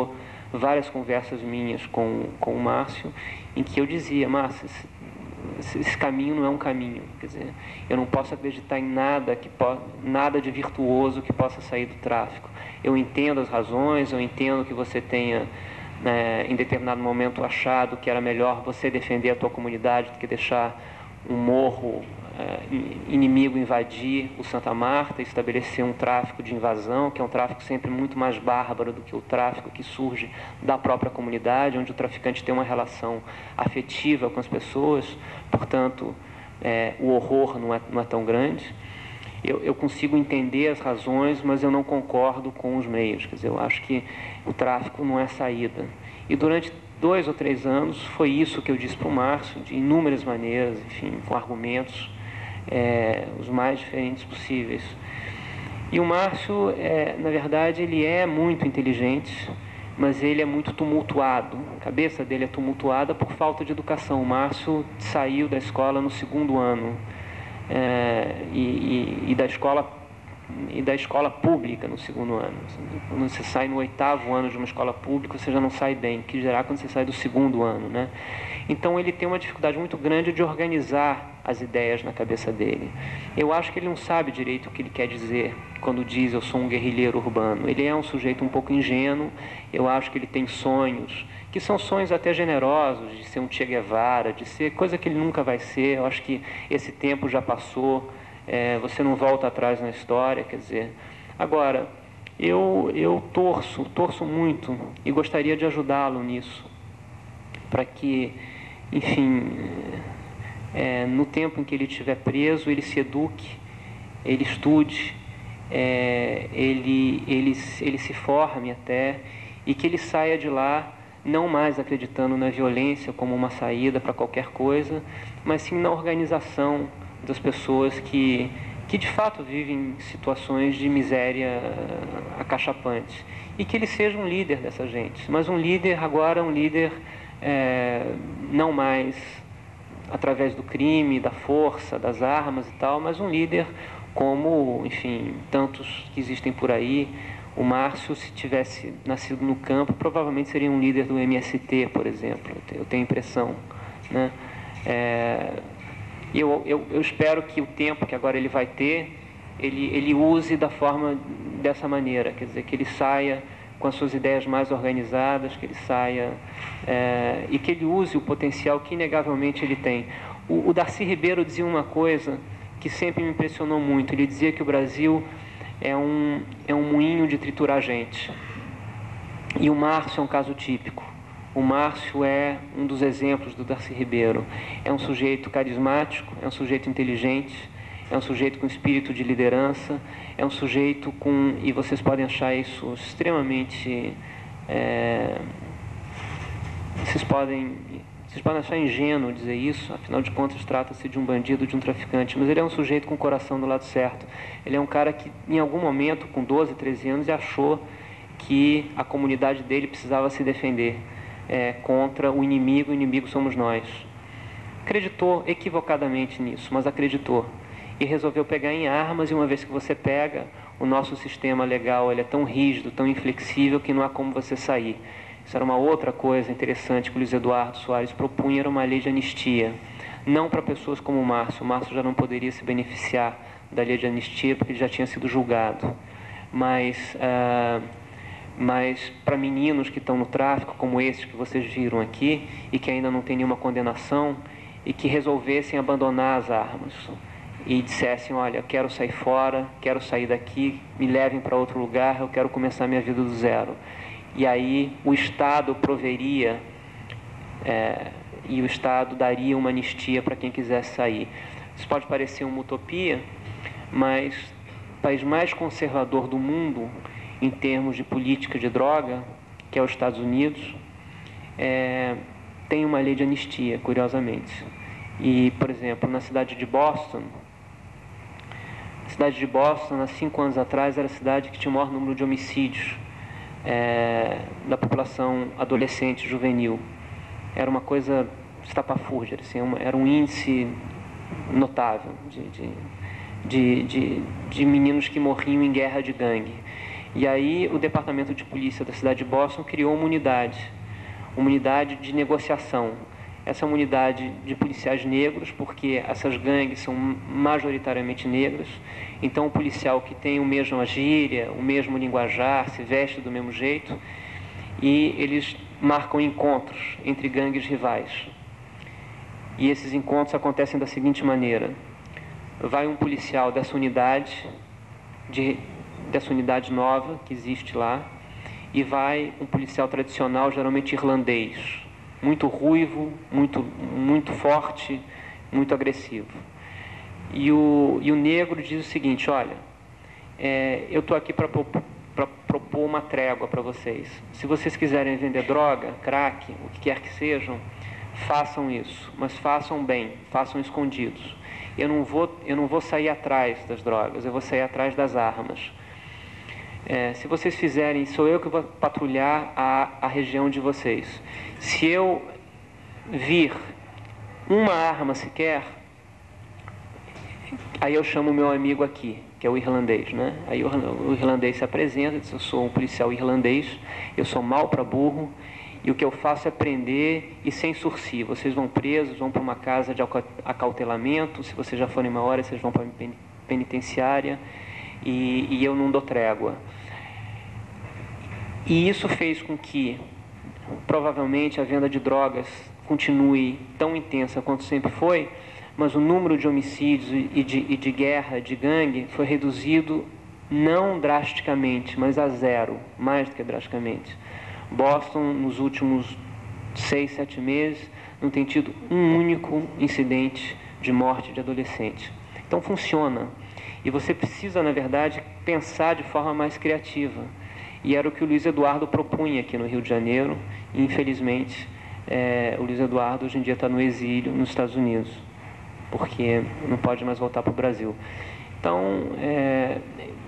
várias conversas minhas com, com o Márcio, em que eu dizia, Márcio, esse, esse caminho não é um caminho, quer dizer, eu não posso acreditar em nada, que po nada de virtuoso que possa sair do tráfico. Eu entendo as razões, eu entendo que você tenha, né, em determinado momento, achado que era melhor você defender a tua comunidade do que deixar um morro é, inimigo invadir o Santa Marta e estabelecer um tráfico de invasão, que é um tráfico sempre muito mais bárbaro do que o tráfico que surge da própria comunidade, onde o traficante tem uma relação afetiva com as pessoas, portanto, é, o horror não é, não é tão grande. Eu, eu consigo entender as razões, mas eu não concordo com os meios. Quer dizer, eu acho que o tráfico não é saída. E durante dois ou três anos foi isso que eu disse para o Márcio, de inúmeras maneiras, enfim, com argumentos é, os mais diferentes possíveis. E o Márcio, é, na verdade, ele é muito inteligente, mas ele é muito tumultuado. A cabeça dele é tumultuada por falta de educação. O Márcio saiu da escola no segundo ano. É, e, e, e da escola e da escola pública no segundo ano. Quando você sai no oitavo ano de uma escola pública, você já não sai bem, que dirá quando você sai do segundo ano, né? Então ele tem uma dificuldade muito grande de organizar as ideias na cabeça dele. Eu acho que ele não sabe direito o que ele quer dizer quando diz eu sou um guerrilheiro urbano. Ele é um sujeito um pouco ingênuo, eu acho que ele tem sonhos, que são sonhos até generosos, de ser um Che Guevara, de ser coisa que ele nunca vai ser. Eu acho que esse tempo já passou, é, você não volta atrás na história, quer dizer. Agora, eu, eu torço, torço muito e gostaria de ajudá-lo nisso, para que, enfim, é, no tempo em que ele estiver preso, ele se eduque, ele estude, é, ele, ele, ele se forme até, e que ele saia de lá não mais acreditando na violência como uma saída para qualquer coisa, mas sim na organização das pessoas que, que de fato vivem situações de miséria acachapante. E que ele seja um líder dessa gente, mas um líder agora, um líder é, não mais através do crime, da força, das armas e tal, mas um líder como, enfim, tantos que existem por aí. O Márcio, se tivesse nascido no campo, provavelmente seria um líder do M S T, por exemplo. Eu tenho a impressão, né? É, eu, eu, eu espero que o tempo que agora ele vai ter, ele, ele use da forma dessa maneira, quer dizer, que ele saia com as suas ideias mais organizadas, que ele saia é, e que ele use o potencial que inegavelmente ele tem. O, o Darcy Ribeiro dizia uma coisa que sempre me impressionou muito. Ele dizia que o Brasil é um, é um moinho de triturar gente. E o Márcio é um caso típico. O Márcio é um dos exemplos do Darcy Ribeiro. É um sujeito carismático, é um sujeito inteligente, é um sujeito com espírito de liderança, é um sujeito com... E vocês podem achar isso extremamente... É, vocês podem... Vocês podem achar ingênuo dizer isso, afinal de contas trata-se de um bandido, de um traficante, mas ele é um sujeito com o coração do lado certo. Ele é um cara que, em algum momento, com doze, treze anos, achou que a comunidade dele precisava se defender é, contra o inimigo, o inimigo somos nós. Acreditou equivocadamente nisso, mas acreditou. E resolveu pegar em armas, e uma vez que você pega, o nosso sistema legal ele é tão rígido, tão inflexível, que não há como você sair. Isso era uma outra coisa interessante que o Luiz Eduardo Soares propunha, era uma lei de anistia. Não para pessoas como o Márcio. O Márcio já não poderia se beneficiar da lei de anistia porque ele já tinha sido julgado. Mas, uh, mas para meninos que estão no tráfico, como esses que vocês viram aqui, e que ainda não têm nenhuma condenação, e que resolvessem abandonar as armas e dissessem, olha, quero sair fora, quero sair daqui, me levem para outro lugar, eu quero começar minha vida do zero. E aí o Estado proveria é, e o Estado daria uma anistia para quem quisesse sair. Isso pode parecer uma utopia, mas o país mais conservador do mundo em termos de política de droga, que é os Estados Unidos, é, tem uma lei de anistia, curiosamente. E, por exemplo, na cidade de Boston, a cidade de Boston, há cinco anos atrás, era a cidade que tinha o maior número de homicídios É, da população adolescente, juvenil. Era uma coisa estapafúrdia, assim, uma, era um índice notável de, de, de, de, de meninos que morriam em guerra de gangue. E aí o Departamento de Polícia da cidade de Boston criou uma unidade, uma unidade de negociação. Essa é uma unidade de policiais negros, porque essas gangues são majoritariamente negras. Então o policial que tem o mesmo gíria, o mesmo linguajar, se veste do mesmo jeito, e eles marcam encontros entre gangues rivais. E esses encontros acontecem da seguinte maneira: vai um policial dessa unidade, de, dessa unidade nova que existe lá, e vai um policial tradicional, geralmente irlandês, muito ruivo, muito, muito forte, muito agressivo. E o, e o negro diz o seguinte: olha, é, eu estou aqui para propor uma trégua para vocês. Se vocês quiserem vender droga, crack, o que quer que sejam, façam isso, mas façam bem, façam escondidos. Eu não vou, eu não vou sair atrás das drogas, eu vou sair atrás das armas. É, se vocês fizerem, sou eu que vou patrulhar a, a região de vocês. Se eu vir uma arma sequer, aí eu chamo o meu amigo aqui, que é o irlandês, né? Aí o, o irlandês se apresenta, diz: eu sou um policial irlandês, eu sou mau para burro, e o que eu faço é prender e sem sursi. Vocês vão presos, vão para uma casa de acautelamento, se vocês já forem maiores, vocês vão para a penitenciária, e, e eu não dou trégua. E isso fez com que, provavelmente, a venda de drogas continue tão intensa quanto sempre foi, mas o número de homicídios e de, e de guerra, de gangue, foi reduzido não drasticamente, mas a zero, mais do que drasticamente. Boston, nos últimos seis, sete meses, não tem tido um único incidente de morte de adolescente. Então funciona. E você precisa, na verdade, pensar de forma mais criativa. E era o que o Luiz Eduardo propunha aqui no Rio de Janeiro. E, infelizmente, é, o Luiz Eduardo hoje em dia está no exílio nos Estados Unidos, porque não pode mais voltar para o Brasil. Então, é,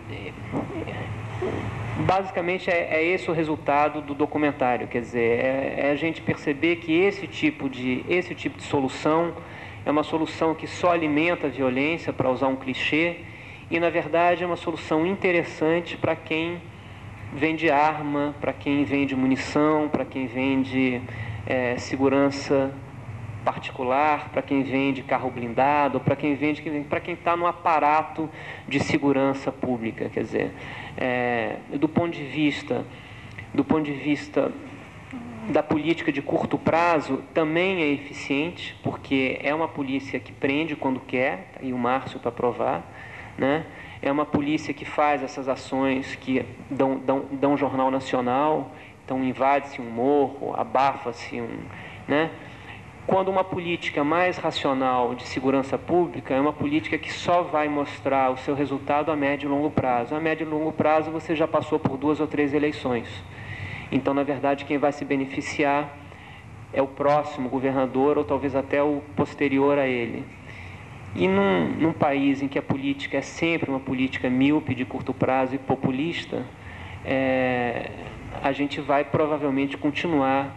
basicamente é, é esse o resultado do documentário. Quer dizer, é, é a gente perceber que esse tipo de, esse tipo de solução é uma solução que só alimenta a violência, para usar um clichê, e, na verdade, é uma solução interessante para quem vende arma, para quem vende munição, para quem vende é, segurança particular, para quem vende carro blindado, para quem vende, para quem está no aparato de segurança pública. Quer dizer, é, do ponto de vista, do ponto de vista da política de curto prazo, também é eficiente, porque é uma polícia que prende quando quer, e o Márcio para provar, né? É uma polícia que faz essas ações que dão, dão, dão jornal nacional, então invade-se um morro, abafa-se um... Né? Quando uma política mais racional de segurança pública é uma política que só vai mostrar o seu resultado a médio e longo prazo. A médio e longo prazo você já passou por duas ou três eleições. Então, na verdade, quem vai se beneficiar é o próximo governador ou talvez até o posterior a ele. E num, num país em que a política é sempre uma política míope, de curto prazo e populista, é, a gente vai provavelmente continuar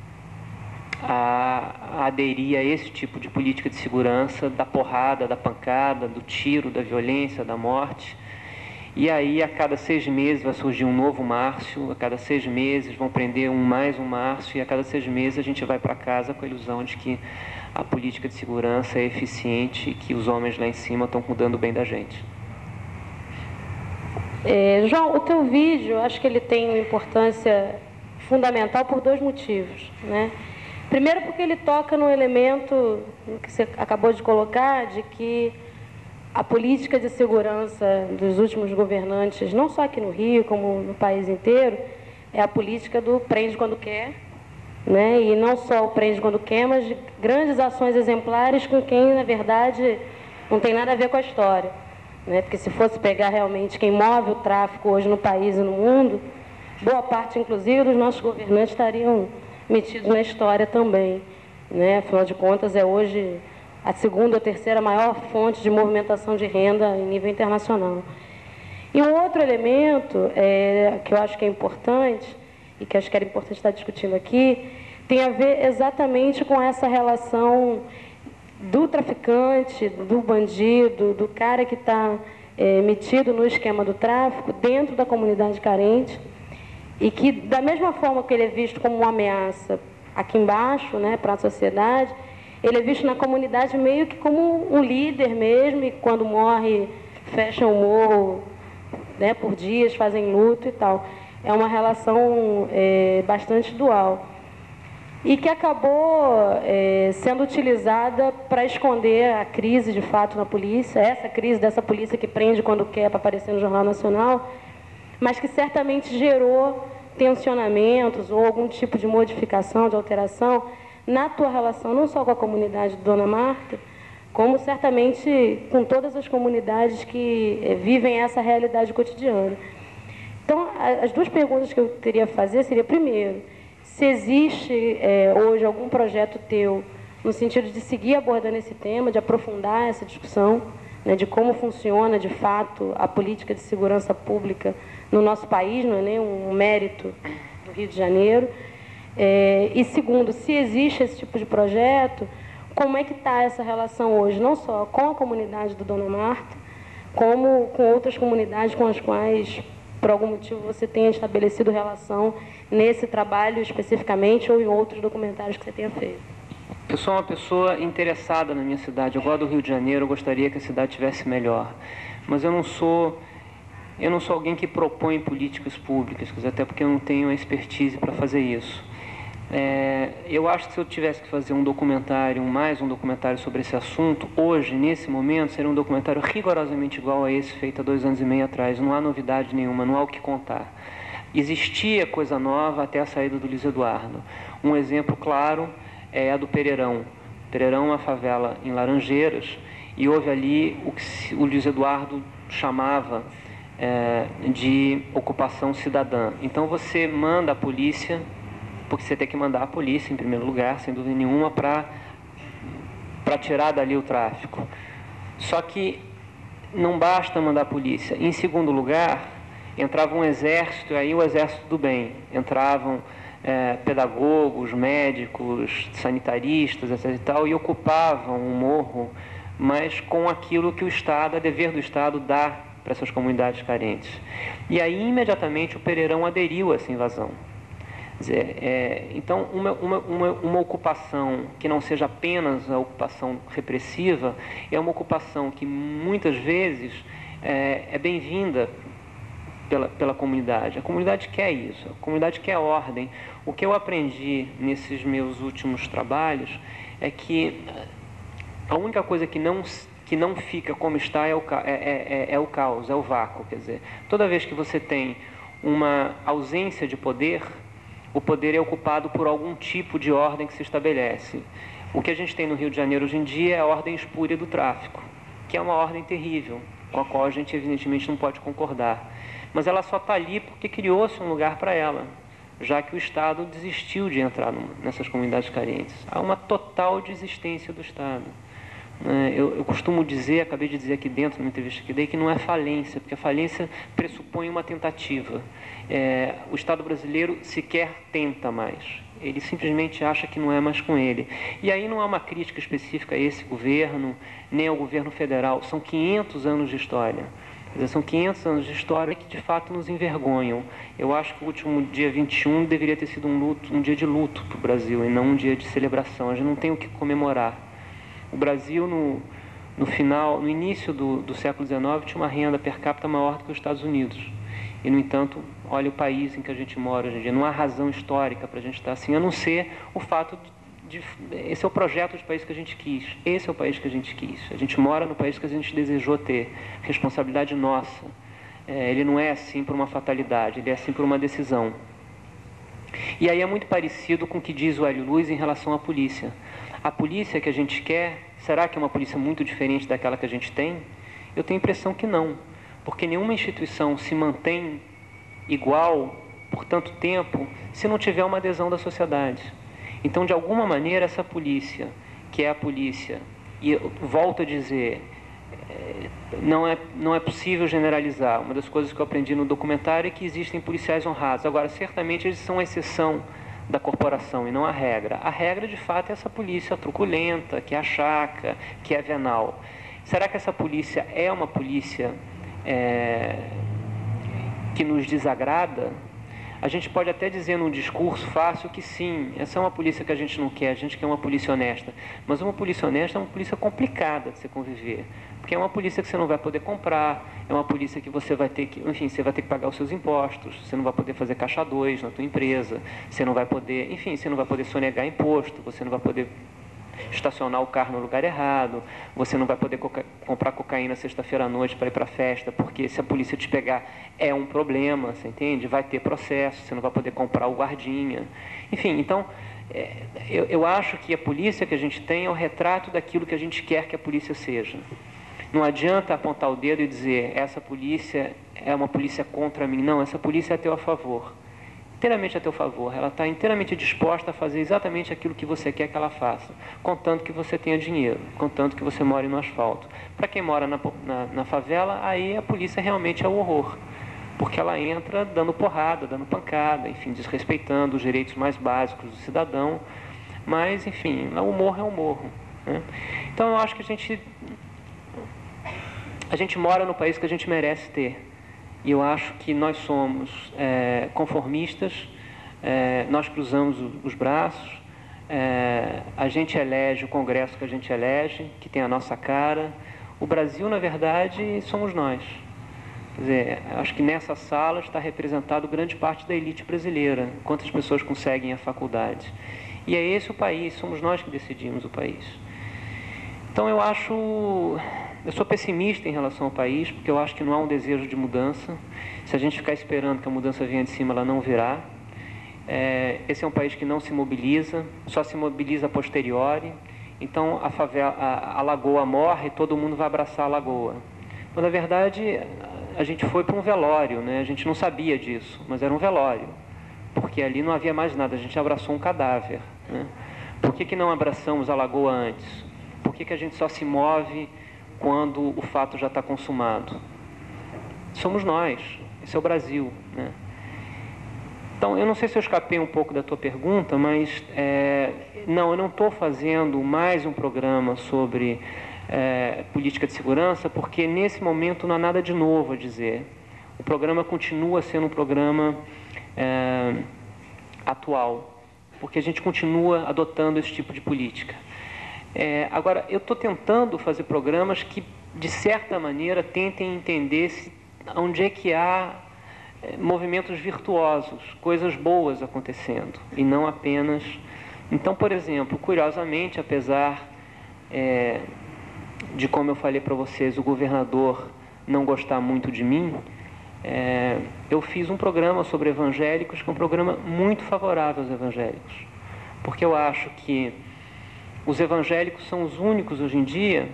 a, a aderir a esse tipo de política de segurança, da porrada, da pancada, do tiro, da violência, da morte. E aí, a cada seis meses vai surgir um novo Márcio, a cada seis meses vão prender um mais um Márcio, e a cada seis meses a gente vai para casa com a ilusão de que a política de segurança é eficiente e que os homens lá em cima estão cuidando bem da gente. É, João, o teu vídeo, acho que ele tem uma importância fundamental por dois motivos, né? Primeiro, porque ele toca no elemento que você acabou de colocar, de que a política de segurança dos últimos governantes, não só aqui no Rio, como no país inteiro, é a política do prende quando quer, né? E não só o prende quando quer, mas de grandes ações exemplares com quem, na verdade, não tem nada a ver com a história, né? Porque se fosse pegar realmente quem move o tráfico hoje no país e no mundo, boa parte, inclusive, dos nossos governantes estariam metidos na história também, né? Afinal de contas, é hoje a segunda ou terceira maior fonte de movimentação de renda em nível internacional. E um outro elemento é, que eu acho que é importante, e que acho que era importante estar discutindo aqui, tem a ver exatamente com essa relação do traficante, do bandido, do cara que está é, metido no esquema do tráfico dentro da comunidade carente e que, da mesma forma que ele é visto como uma ameaça aqui embaixo, né, para a sociedade, ele é visto na comunidade meio que como um líder mesmo, e quando morre fecham o morro, né, por dias, fazem luto e tal. É uma relação é, bastante dual. E que acabou é, sendo utilizada para esconder a crise, de fato, na polícia, essa crise dessa polícia que prende quando quer para aparecer no Jornal Nacional, mas que certamente gerou tensionamentos ou algum tipo de modificação, de alteração na tua relação, não só com a comunidade de Dona Marta, como certamente com todas as comunidades que é, vivem essa realidade cotidiana. Então, as duas perguntas que eu teria a fazer seria, primeiro, se existe é, hoje algum projeto teu no sentido de seguir abordando esse tema, de aprofundar essa discussão, né, de como funciona, de fato, a política de segurança pública no nosso país, não é nem um mérito do Rio de Janeiro. É, e, segundo, se existe esse tipo de projeto, como é que está essa relação hoje, não só com a comunidade do Dona Marta, como com outras comunidades com as quais, por algum motivo, você tenha estabelecido relação nesse trabalho especificamente ou em outros documentários que você tenha feito? Eu sou uma pessoa interessada na minha cidade. Eu gosto do Rio de Janeiro, eu gostaria que a cidade tivesse melhor. Mas eu não sou, eu não sou alguém que propõe políticas públicas, até porque eu não tenho a expertise para fazer isso. É, eu acho que se eu tivesse que fazer um documentário, mais um documentário sobre esse assunto, hoje, nesse momento, seria um documentário rigorosamente igual a esse feito há dois anos e meio atrás. Não há novidade nenhuma, não há o que contar. Existia coisa nova até a saída do Luiz Eduardo. Um exemplo claro é a do Pereirão. Pereirão é uma favela em Laranjeiras e houve ali o que o Luiz Eduardo chamava é, de ocupação cidadã. Então você manda a polícia, porque você tem que mandar a polícia em primeiro lugar, sem dúvida nenhuma, para para tirar dali o tráfico. Só que não basta mandar a polícia. Em segundo lugar, entrava um exército, e aí o exército do bem. Entravam é, pedagogos, médicos, sanitaristas, etc e tal, e ocupavam o morro, mas com aquilo que o Estado, é dever do Estado, dá para essas comunidades carentes. E aí, imediatamente, o Pereirão aderiu a essa invasão. Quer dizer, é, então, uma, uma, uma, uma ocupação que não seja apenas a ocupação repressiva, é uma ocupação que, muitas vezes, é, é bem-vinda pela, pela comunidade. A comunidade quer isso, a comunidade quer ordem. O que eu aprendi nesses meus últimos trabalhos é que a única coisa que não, que não fica como está é o, é, é, é o caos, é o vácuo. Quer dizer, toda vez que você tem uma ausência de poder, o poder é ocupado por algum tipo de ordem que se estabelece. O que a gente tem no Rio de Janeiro hoje em dia é a ordem espúria do tráfico, que é uma ordem terrível, com a qual a gente evidentemente não pode concordar. Mas ela só está ali porque criou-se um lugar para ela, já que o Estado desistiu de entrar nessas comunidades carentes. Há uma total desistência do Estado. Eu, eu costumo dizer, acabei de dizer aqui dentro, numa entrevista que dei, que não é falência, porque a falência pressupõe uma tentativa. É, o Estado brasileiro sequer tenta mais. Ele simplesmente acha que não é mais com ele. E aí não há uma crítica específica a esse governo, nem ao governo federal. São quinhentos anos de história. Quer dizer, são quinhentos anos de história que, de fato, nos envergonham. Eu acho que o último dia vinte e um deveria ter sido um, luto, um dia de luto para o Brasil, e não um dia de celebração. A gente não tem o que comemorar. O Brasil, no, no final, no início do, do século dezenove, tinha uma renda per capita maior do que os Estados Unidos. E, no entanto, olha o país em que a gente mora hoje em dia. Não há razão histórica para a gente estar assim, a não ser o fato de, de... Esse é o projeto de país que a gente quis. Esse é o país que a gente quis. A gente mora no país que a gente desejou ter. Responsabilidade nossa. É, ele não é assim por uma fatalidade, ele é assim por uma decisão. E aí é muito parecido com o que diz o Hélio Luz em relação à polícia. A polícia que a gente quer, será que é uma polícia muito diferente daquela que a gente tem? Eu tenho a impressão que não, porque nenhuma instituição se mantém igual por tanto tempo se não tiver uma adesão da sociedade. Então, de alguma maneira, essa polícia, que é a polícia, e eu volto a dizer, não é, não é possível generalizar. Uma das coisas que eu aprendi no documentário é que existem policiais honrados. Agora, certamente, eles são a exceção da corporação e não a regra. A regra, de fato, é essa polícia truculenta, que é a chaca, que é venal. Será que essa polícia é uma polícia é, que nos desagrada, a gente pode até dizer num discurso fácil que sim, essa é uma polícia que a gente não quer, a gente quer uma polícia honesta. Mas uma polícia honesta é uma polícia complicada de se conviver. Porque é uma polícia que você não vai poder comprar, é uma polícia que você vai ter que, enfim, você vai ter que pagar os seus impostos, você não vai poder fazer caixa dois na tua empresa, você não vai poder, enfim, você não vai poder sonegar imposto, você não vai poder estacionar o carro no lugar errado, você não vai poder coca comprar cocaína sexta-feira à noite para ir para a festa, porque se a polícia te pegar é um problema, você entende? Vai ter processo, você não vai poder comprar o guardinha. Enfim, então, é, eu, eu acho que a polícia que a gente tem é o retrato daquilo que a gente quer que a polícia seja. Não adianta apontar o dedo e dizer, essa polícia é uma polícia contra mim. Não, essa polícia é a teu a favor. Inteiramente a teu favor, ela está inteiramente disposta a fazer exatamente aquilo que você quer que ela faça, contanto que você tenha dinheiro, contanto que você more no asfalto. Para quem mora na, na, na favela, aí a polícia realmente é o horror, porque ela entra dando porrada, dando pancada, enfim, desrespeitando os direitos mais básicos do cidadão, mas, enfim, o morro é o morro, né? Então, eu acho que a gente, a gente mora no país que a gente merece ter. E eu acho que nós somos é, conformistas, é, nós cruzamos os braços, é, a gente elege o Congresso que a gente elege, que tem a nossa cara. O Brasil, na verdade, somos nós. Quer dizer, acho que nessa sala está representado grande parte da elite brasileira, quantas pessoas conseguem a faculdade. E é esse o país, somos nós que decidimos o país. Então eu acho... Eu sou pessimista em relação ao país, porque eu acho que não há um desejo de mudança. Se a gente ficar esperando que a mudança venha de cima, ela não virá. É, esse é um país que não se mobiliza, só se mobiliza a posteriori. Então, a, favela, a, a lagoa morre e todo mundo vai abraçar a lagoa. Mas, na verdade, a gente foi para um velório, né? A gente não sabia disso, mas era um velório. Porque ali não havia mais nada, a gente abraçou um cadáver, né? Por que que não abraçamos a lagoa antes? Por que que a gente só se move quando o fato já está consumado? Somos nós, esse é o Brasil, né? Então, eu não sei se eu escapei um pouco da tua pergunta, mas é, não, eu não estou fazendo mais um programa sobre é, política de segurança, porque nesse momento não há nada de novo a dizer. O programa continua sendo um programa é, atual, porque a gente continua adotando esse tipo de política. É, agora, eu estou tentando fazer programas que, de certa maneira, tentem entender se, onde é que há é, movimentos virtuosos, coisas boas acontecendo, e não apenas... Então, por exemplo, curiosamente, apesar é, de, como eu falei para vocês, o governador não gostar muito de mim, é, eu fiz um programa sobre evangélicos, que é um programa muito favorável aos evangélicos, porque eu acho que os evangélicos são os únicos, hoje em dia,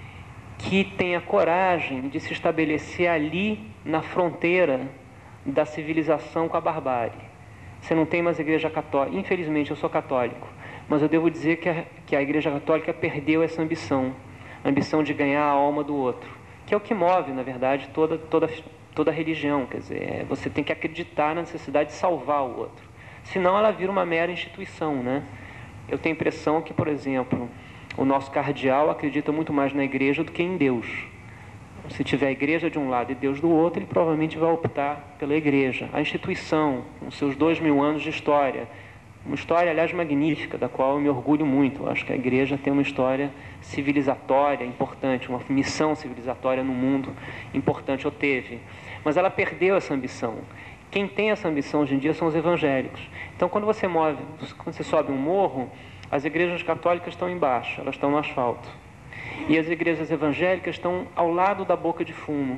que têm a coragem de se estabelecer ali, na fronteira da civilização com a barbárie. Você não tem mais igreja católica. Infelizmente, eu sou católico, mas eu devo dizer que a, que a igreja católica perdeu essa ambição, a ambição de ganhar a alma do outro, que é o que move, na verdade, toda, toda, toda a religião. Quer dizer, você tem que acreditar na necessidade de salvar o outro. Senão ela vira uma mera instituição, né? Eu tenho a impressão que, por exemplo, o nosso cardeal acredita muito mais na igreja do que em Deus. Se tiver a igreja de um lado e Deus do outro, ele provavelmente vai optar pela igreja. A instituição, com seus dois mil anos de história, uma história, aliás, magnífica, da qual eu me orgulho muito. Eu acho que a igreja tem uma história civilizatória importante, uma missão civilizatória no mundo importante, ou teve. Mas ela perdeu essa ambição. Quem tem essa ambição hoje em dia são os evangélicos. Então, quando você move, quando você sobe um morro, as igrejas católicas estão embaixo, elas estão no asfalto. E as igrejas evangélicas estão ao lado da boca de fumo.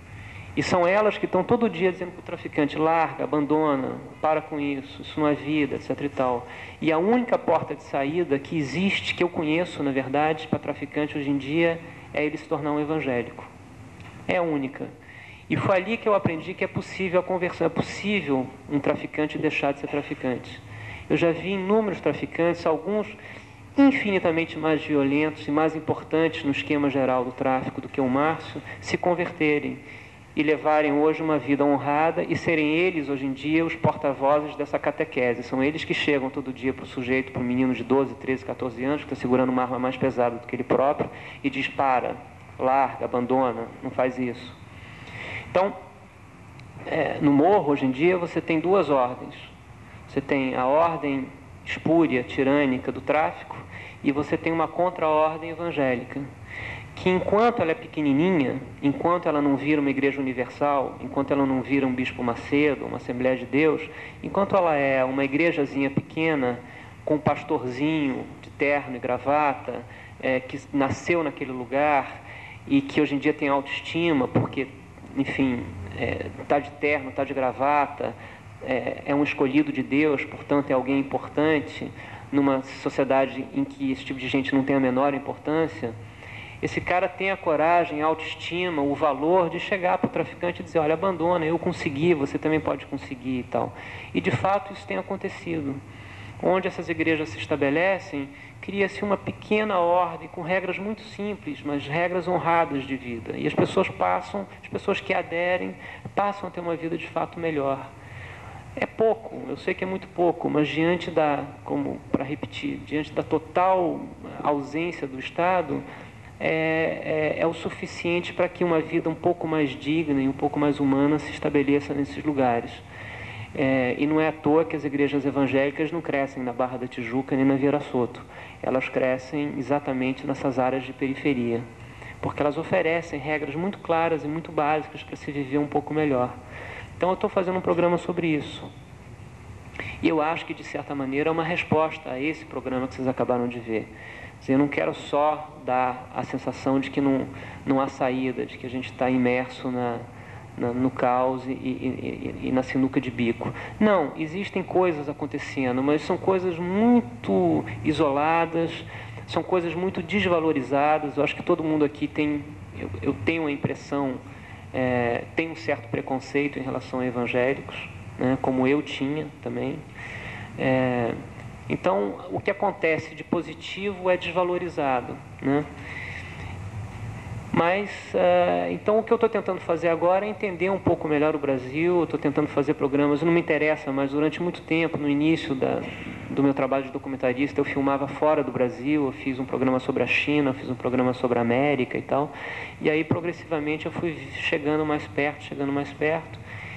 E são elas que estão todo dia dizendo para o traficante, larga, abandona, para com isso, isso não é vida, etc e tal. E a única porta de saída que existe, que eu conheço, na verdade, para traficante hoje em dia, é ele se tornar um evangélico. É a única. E foi ali que eu aprendi que é possível a conversão, é possível um traficante deixar de ser traficante. Eu já vi inúmeros traficantes, alguns infinitamente mais violentos e mais importantes no esquema geral do tráfico do que o Márcio, se converterem e levarem hoje uma vida honrada e serem eles, hoje em dia, os porta-vozes dessa catequese. São eles que chegam todo dia para o sujeito, para o menino de doze, treze, catorze anos, que está segurando uma arma mais pesada do que ele próprio, e diz, para, larga, abandona, não faz isso. Então, é, no morro, hoje em dia, você tem duas ordens. Você tem a ordem espúria, tirânica do tráfico, e você tem uma contra-ordem evangélica, que enquanto ela é pequenininha, enquanto ela não vira uma igreja universal, enquanto ela não vira um bispo Macedo, uma Assembleia de Deus, enquanto ela é uma igrejazinha pequena, com um pastorzinho de terno e gravata, é, que nasceu naquele lugar e que hoje em dia tem autoestima, porque, enfim, está é, de terno, está de gravata, é, é um escolhido de Deus, portanto é alguém importante, numa sociedade em que esse tipo de gente não tem a menor importância. Esse cara tem a coragem, a autoestima, o valor de chegar para o traficante e dizer, olha, abandona, eu consegui, você também pode conseguir e tal. E, de fato, isso tem acontecido. Onde essas igrejas se estabelecem, cria-se uma pequena ordem com regras muito simples, mas regras honradas de vida. E as pessoas passam, as pessoas que aderem, passam a ter uma vida de fato melhor. É pouco, eu sei que é muito pouco, mas diante da, como para repetir, diante da total ausência do Estado, É, é, é o suficiente para que uma vida um pouco mais digna e um pouco mais humana se estabeleça nesses lugares. É, e não é à toa que as igrejas evangélicas não crescem na Barra da Tijuca nem na Vieira Soto. Elas crescem exatamente nessas áreas de periferia, porque elas oferecem regras muito claras e muito básicas para se viver um pouco melhor. Então eu estou fazendo um programa sobre isso. E eu acho que, de certa maneira, é uma resposta a esse programa que vocês acabaram de ver. Eu não quero só dar a sensação de que não, não há saída, de que a gente está imerso na, na, no caos e, e, e, e na sinuca de bico. Não, existem coisas acontecendo, mas são coisas muito isoladas, são coisas muito desvalorizadas. Eu acho que todo mundo aqui tem, eu, eu tenho a impressão, é, tem um certo preconceito em relação a evangélicos, né, como eu tinha também. É, Então, o que acontece de positivo é desvalorizado, né? Mas, uh, então, o que eu estou tentando fazer agora é entender um pouco melhor o Brasil. Estou tentando fazer programas, não me interessa, mas durante muito tempo, no início da, do meu trabalho de documentarista, eu filmava fora do Brasil. Eu fiz um programa sobre a China, fiz um programa sobre a América e tal. E aí, progressivamente, eu fui chegando mais perto, chegando mais perto.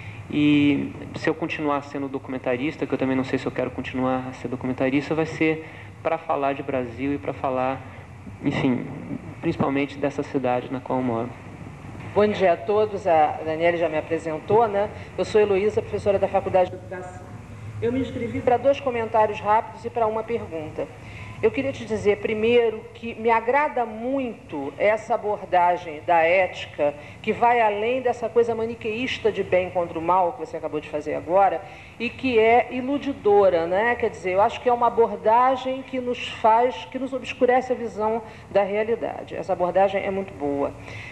E se eu continuar sendo documentarista, que eu também não sei se eu quero continuar a ser documentarista, vai ser para falar de Brasil e para falar, enfim, principalmente dessa cidade na qual eu moro. Bom dia a todos, a Daniela já me apresentou, né? Eu sou Heloísa, professora da Faculdade de Educação. Eu me inscrevi para dois comentários rápidos e para uma pergunta. Eu queria te dizer, primeiro, que me agrada muito essa abordagem da ética, que vai além dessa coisa maniqueísta de bem contra o mal, que você acabou de fazer agora, e que é iludidora, né? Quer dizer, eu acho que é uma abordagem que nos faz, que nos obscurece a visão da realidade. Essa abordagem é muito boa.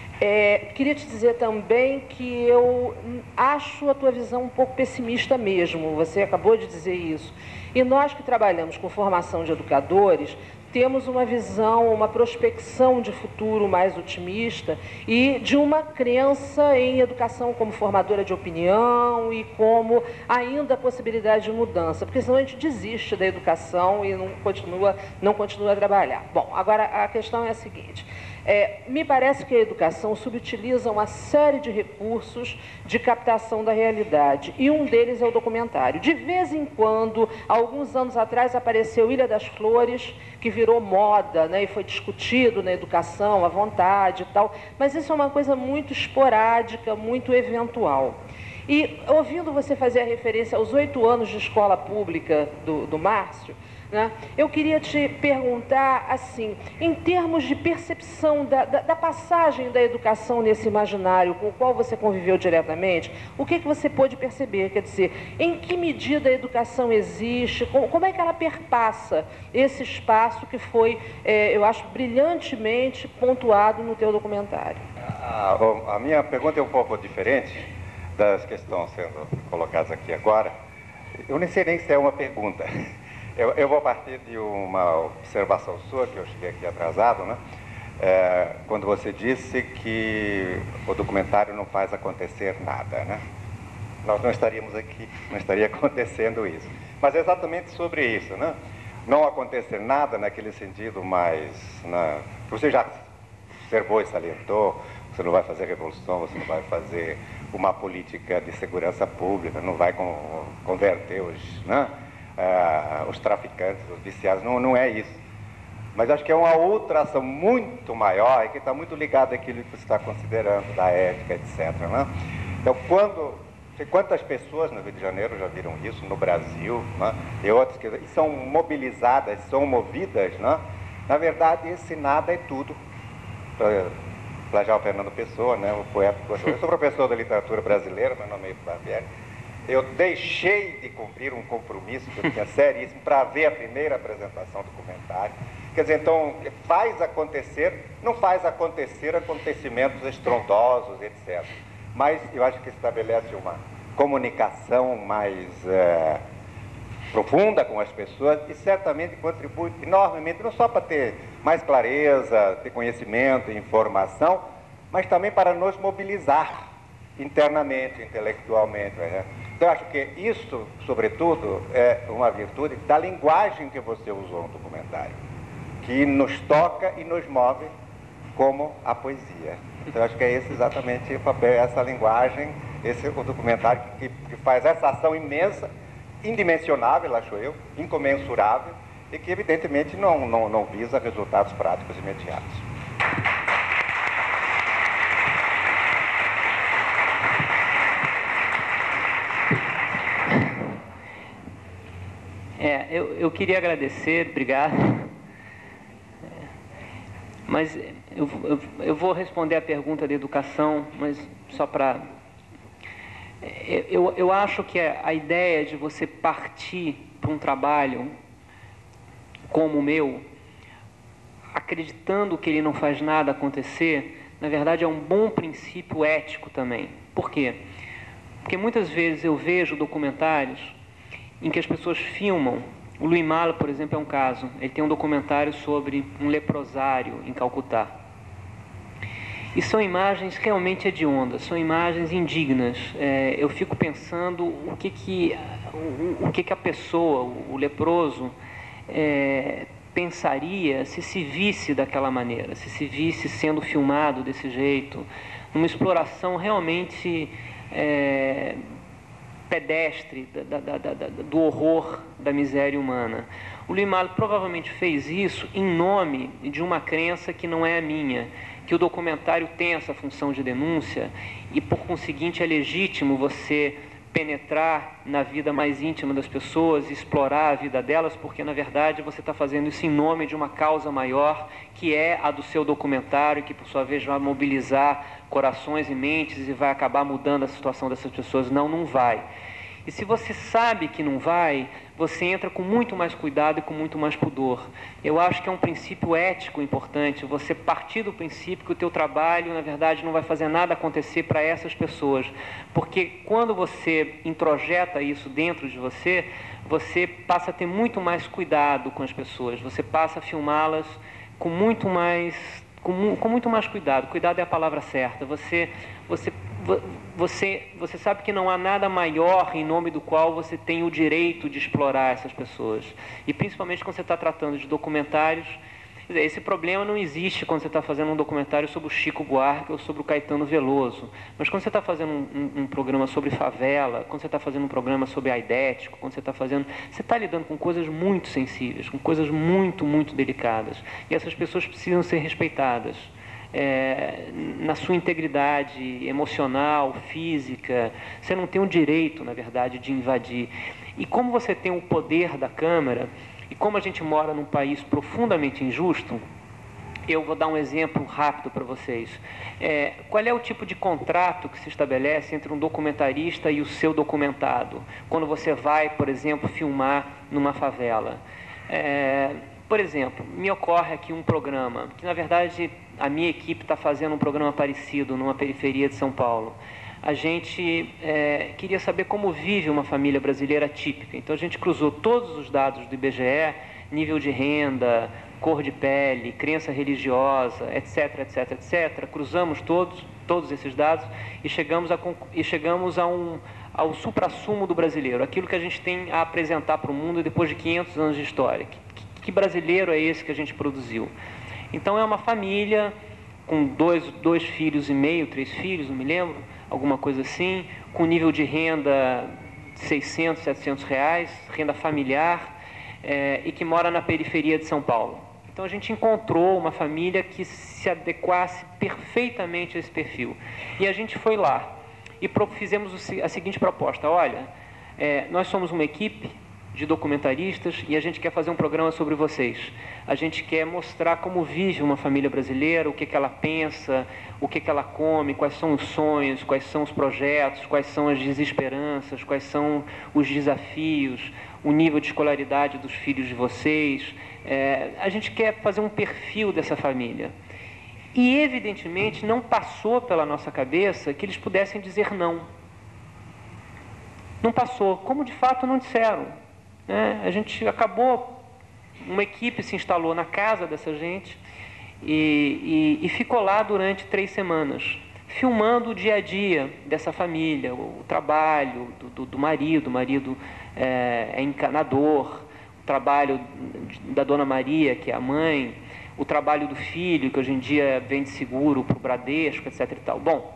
É, queria te dizer também que eu acho a tua visão um pouco pessimista mesmo, você acabou de dizer isso. E nós que trabalhamos com formação de educadores, temos uma visão, uma prospecção de futuro mais otimista e de uma crença em educação como formadora de opinião e como ainda a possibilidade de mudança, porque senão a gente desiste da educação e não continua, não continua a trabalhar. Bom, agora a questão é a seguinte. É, me parece que a educação subutiliza uma série de recursos de captação da realidade, e um deles é o documentário. De vez em quando, há alguns anos atrás, apareceu Ilha das Flores, que virou moda, né, e foi discutido na educação, à vontade e tal, mas isso é uma coisa muito esporádica, muito eventual. E, ouvindo você fazer a referência aos oito anos de escola pública do, do Márcio, né, eu queria te perguntar, assim, em termos de percepção da, da, da passagem da educação nesse imaginário com o qual você conviveu diretamente, o que, que você pôde perceber? Quer dizer, em que medida a educação existe, como, como é que ela perpassa esse espaço que foi, é, eu acho, brilhantemente pontuado no teu documentário? A, a minha pergunta é um pouco diferente das que estão sendo colocadas aqui agora. Eu nem sei nem se é uma pergunta. Eu, eu vou partir de uma observação sua, que eu cheguei aqui atrasado, né? É, quando você disse que o documentário não faz acontecer nada, né? Nós não estaríamos aqui, não estaria acontecendo isso. Mas é exatamente sobre isso, né? Não acontecer nada naquele sentido mais... Na, você já observou e salientou, você não vai fazer revolução, você não vai fazer uma política de segurança pública, não vai com, converter os, né, uh, os traficantes, os viciados, não, não é isso. Mas acho que é uma outra ação muito maior e que está muito ligada àquilo que você está considerando, da ética, etcétera. Né? Então, quando, quantas pessoas no Rio de Janeiro já viram isso, no Brasil, né? E outras que e são mobilizadas, são movidas, né? Na verdade, esse nada é tudo. Para plagiar o Fernando Pessoa, né? O poeta. Eu sou professor da literatura brasileira, meu nome é Barbieri. Eu deixei de cumprir um compromisso que eu tinha seríssimo para ver a primeira apresentação do documentário. Quer dizer, então, faz acontecer, não faz acontecer acontecimentos estrondosos, etcétera. Mas eu acho que estabelece uma comunicação mais é, profunda com as pessoas e certamente contribui enormemente, não só para ter mais clareza, ter conhecimento, informação, mas também para nos mobilizar internamente, intelectualmente. Né? Então, eu acho que isso, sobretudo, é uma virtude da linguagem que você usou no documentário, que nos toca e nos move como a poesia. Então, eu acho que é esse exatamente o papel, essa linguagem, esse o documentário que, que faz essa ação imensa, indimensionável, acho eu, incomensurável, e que, evidentemente, não, não, não visa resultados práticos imediatos. É, eu, eu queria agradecer, obrigado. Mas eu, eu, eu vou responder a pergunta da educação, mas só para... Eu, eu acho que a ideia de você partir para um trabalho como o meu, acreditando que ele não faz nada acontecer, na verdade é um bom princípio ético também. Por quê? Porque muitas vezes eu vejo documentários em que as pessoas filmam. O Louis Malle, por exemplo, é um caso. Ele tem um documentário sobre um leprosário em Calcutá. E são imagens realmente hediondas, são imagens indignas. É, eu fico pensando o que que, o, o que que a pessoa, o, o leproso, é, pensaria se se visse daquela maneira, se se visse sendo filmado desse jeito, numa exploração realmente... É, pedestre da, da, da, da, do horror da miséria humana. O Louis Malle provavelmente fez isso em nome de uma crença que não é a minha, que o documentário tem essa função de denúncia e, por conseguinte, é legítimo você penetrar na vida mais íntima das pessoas e explorar a vida delas, porque, na verdade, você está fazendo isso em nome de uma causa maior, que é a do seu documentário, que, por sua vez, vai mobilizar corações e mentes e vai acabar mudando a situação dessas pessoas. Não, não vai. E se você sabe que não vai, você entra com muito mais cuidado e com muito mais pudor. Eu acho que é um princípio ético importante, você partir do princípio que o teu trabalho, na verdade, não vai fazer nada acontecer para essas pessoas. Porque quando você introjeta isso dentro de você, você passa a ter muito mais cuidado com as pessoas, você passa a filmá-las com muito mais... Com, com muito mais cuidado. Cuidado é a palavra certa. Você, você, você, você sabe que não há nada maior em nome do qual você tem o direito de explorar essas pessoas. E principalmente quando você está tratando de documentários. Quer dizer, esse problema não existe quando você está fazendo um documentário sobre o Chico Buarque ou sobre o Caetano Veloso. Mas quando você está fazendo um, um, um programa sobre favela, quando você está fazendo um programa sobre aidético, quando você está fazendo... Você está lidando com coisas muito sensíveis, com coisas muito, muito delicadas. E essas pessoas precisam ser respeitadas. É, na sua integridade emocional, física. Você não tem o direito, na verdade, de invadir. E como você tem o poder da Câmara... E como a gente mora num país profundamente injusto, eu vou dar um exemplo rápido para vocês. É, qual é o tipo de contrato que se estabelece entre um documentarista e o seu documentado, quando você vai, por exemplo, filmar numa favela? É, por exemplo, me ocorre aqui um programa, que na verdade a minha equipe está fazendo um programa parecido numa periferia de São Paulo. A gente é, queria saber como vive uma família brasileira típica. Então, a gente cruzou todos os dados do I B G E, nível de renda, cor de pele, crença religiosa, etc, etc, etcétera. Cruzamos todos, todos esses dados e chegamos, a, e chegamos a um, ao suprassumo do brasileiro, aquilo que a gente tem a apresentar para o mundo depois de quinhentos anos de história. Que, que, que brasileiro é esse que a gente produziu? Então, é uma família com dois, dois filhos e meio, três filhos, não me lembro. alguma coisa assim, com nível de renda seiscentos, setecentos reais, renda familiar, é, e que mora na periferia de São Paulo. Então a gente encontrou uma família que se adequasse perfeitamente a esse perfil. E a gente foi lá e fizemos a seguinte proposta: olha, é, nós somos uma equipe de documentaristas e a gente quer fazer um programa sobre vocês. A gente quer mostrar como vive uma família brasileira, o que, que ela pensa, o que, que ela come, quais são os sonhos, quais são os projetos, quais são as desesperanças, quais são os desafios, o nível de escolaridade dos filhos de vocês. É, a gente quer fazer um perfil dessa família. E, evidentemente, não passou pela nossa cabeça que eles pudessem dizer não. Não passou, como de fato não disseram. É, a gente acabou, uma equipe se instalou na casa dessa gente e, e, e ficou lá durante três semanas, filmando o dia a dia dessa família, o, o trabalho do, do, do marido, o marido é, é encanador, o trabalho da Dona Maria, que é a mãe, o trabalho do filho, que hoje em dia vende seguro para o Bradesco, etc e tal. Bom,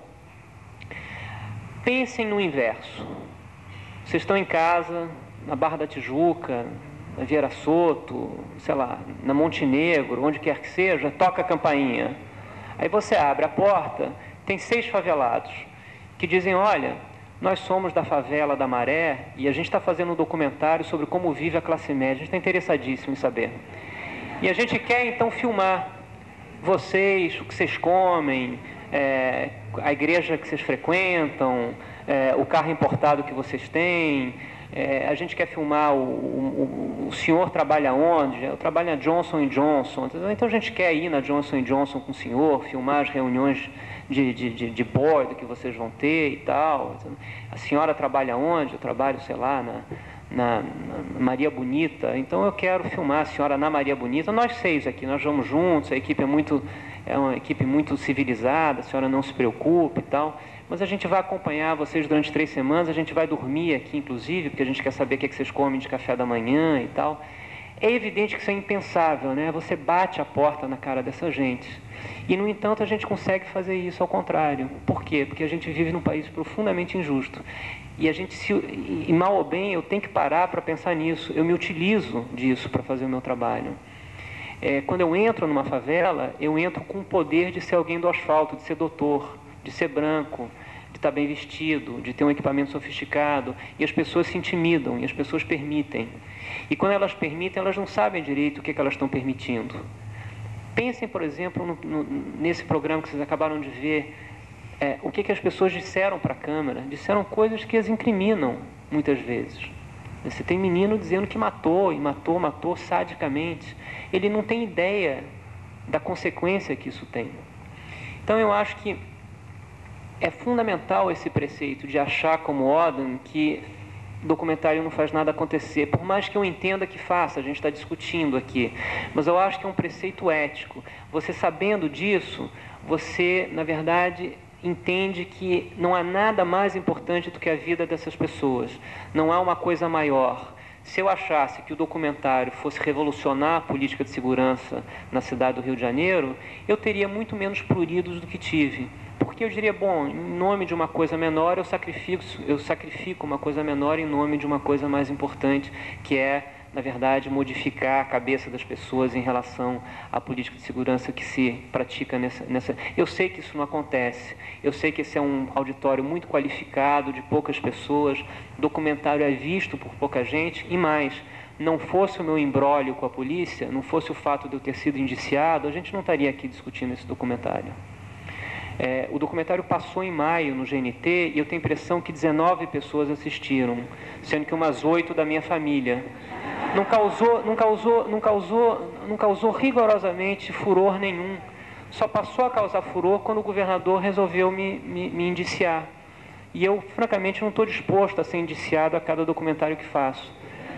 pensem no inverso. Vocês estão em casa, na Barra da Tijuca, na Vieira Soto, sei lá, na Montenegro, onde quer que seja, toca a campainha. Aí você abre a porta, tem seis favelados que dizem: olha, nós somos da favela da Maré e a gente está fazendo um documentário sobre como vive a classe média, a gente está interessadíssimo em saber. E a gente quer então filmar vocês, o que vocês comem, é, a igreja que vocês frequentam, é, o carro importado que vocês têm. É, a gente quer filmar o, o, o senhor trabalha onde? Eu trabalho na Johnson and Johnson. Então a gente quer ir na Johnson and Johnson com o senhor, filmar as reuniões de, de, de, de board que vocês vão ter e tal. A senhora trabalha onde? Eu trabalho, sei lá, na, na, na Maria Bonita. Então eu quero filmar a senhora na Maria Bonita. Nós seis aqui, nós vamos juntos, a equipe é muito, é uma equipe muito civilizada, a senhora não se preocupe e tal. Mas a gente vai acompanhar vocês durante três semanas, a gente vai dormir aqui, inclusive, porque a gente quer saber o que, é que vocês comem de café da manhã e tal. É evidente que isso é impensável, né? Você bate a porta na cara dessa gente. E, no entanto, a gente consegue fazer isso ao contrário. Por quê? Porque a gente vive num país profundamente injusto. E a gente, se, e mal ou bem, eu tenho que parar para pensar nisso. Eu me utilizo disso para fazer o meu trabalho. É, quando eu entro numa favela, eu entro com o poder de ser alguém do asfalto, de ser doutor, de ser branco, de estar bem vestido, de ter um equipamento sofisticado, e as pessoas se intimidam, e as pessoas permitem. E quando elas permitem, elas não sabem direito o que, é que elas estão permitindo. Pensem, por exemplo, no, no, nesse programa que vocês acabaram de ver, é, o que, que as pessoas disseram para a Câmara. Disseram coisas que as incriminam, muitas vezes. Você tem menino dizendo que matou, e matou, matou sadicamente. Ele não tem ideia da consequência que isso tem. Então, eu acho que é fundamental esse preceito de achar, como Oden, que documentário não faz nada acontecer, por mais que eu entenda que faça, a gente está discutindo aqui, mas eu acho que é um preceito ético. Você sabendo disso, você, na verdade, entende que não há nada mais importante do que a vida dessas pessoas, não há uma coisa maior. Se eu achasse que o documentário fosse revolucionar a política de segurança na cidade do Rio de Janeiro, eu teria muito menos pruridos do que tive. Porque eu diria, bom, em nome de uma coisa menor, eu sacrifico, eu sacrifico uma coisa menor em nome de uma coisa mais importante, que é, na verdade, modificar a cabeça das pessoas em relação à política de segurança que se pratica nessa, nessa... Eu sei que isso não acontece, eu sei que esse é um auditório muito qualificado, de poucas pessoas, o documentário é visto por pouca gente, e mais, não fosse o meu imbróglio com a polícia, não fosse o fato de eu ter sido indiciado, a gente não estaria aqui discutindo esse documentário. É, o documentário passou em maio no G N T e eu tenho a impressão que dezenove pessoas assistiram, sendo que umas oito da minha família. Não causou, não causou, não causou, não causou rigorosamente furor nenhum. Só passou a causar furor quando o governador resolveu me, me, me indiciar. E eu, francamente, não estou disposto a ser indiciado a cada documentário que faço,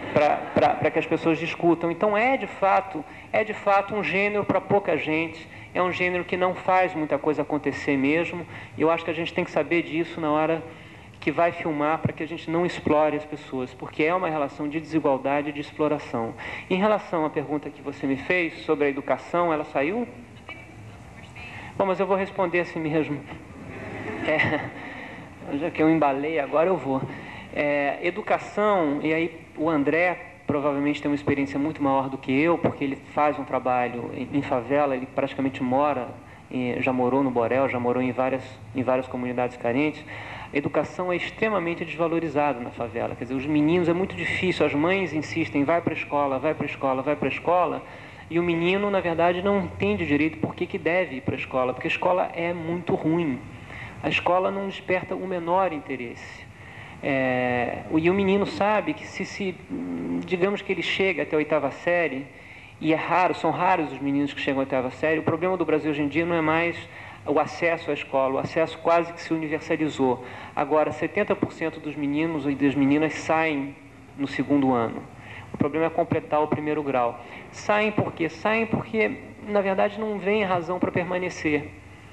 para que as pessoas discutam. Então, é de fato, é de fato um gênero para pouca gente. É um gênero que não faz muita coisa acontecer mesmo, e eu acho que a gente tem que saber disso na hora que vai filmar, para que a gente não explore as pessoas, porque é uma relação de desigualdade e de exploração. Em relação à pergunta que você me fez sobre a educação, ela saiu? Bom, mas eu vou responder assim mesmo. É, já que eu embalei, agora eu vou. É, educação, e aí o André provavelmente tem uma experiência muito maior do que eu, porque ele faz um trabalho em, em favela, ele praticamente mora, em, já morou no Borel, já morou em várias, em várias comunidades carentes. A educação é extremamente desvalorizada na favela. Quer dizer, os meninos, é muito difícil, as mães insistem, vai para a escola, vai para a escola, vai para a escola, e o menino, na verdade, não entende direito por que, que deve ir para a escola, porque a escola é muito ruim. A escola não desperta o menor interesse. É, e o menino sabe que se, se, digamos que ele chega até a oitava série, e é raro, são raros os meninos que chegam à oitava série, o problema do Brasil hoje em dia não é mais o acesso à escola, o acesso quase que se universalizou. Agora, setenta por cento dos meninos e das meninas saem no segundo ano. O problema é completar o primeiro grau. Saem por quê? Saem porque, na verdade, não vem razão para permanecer,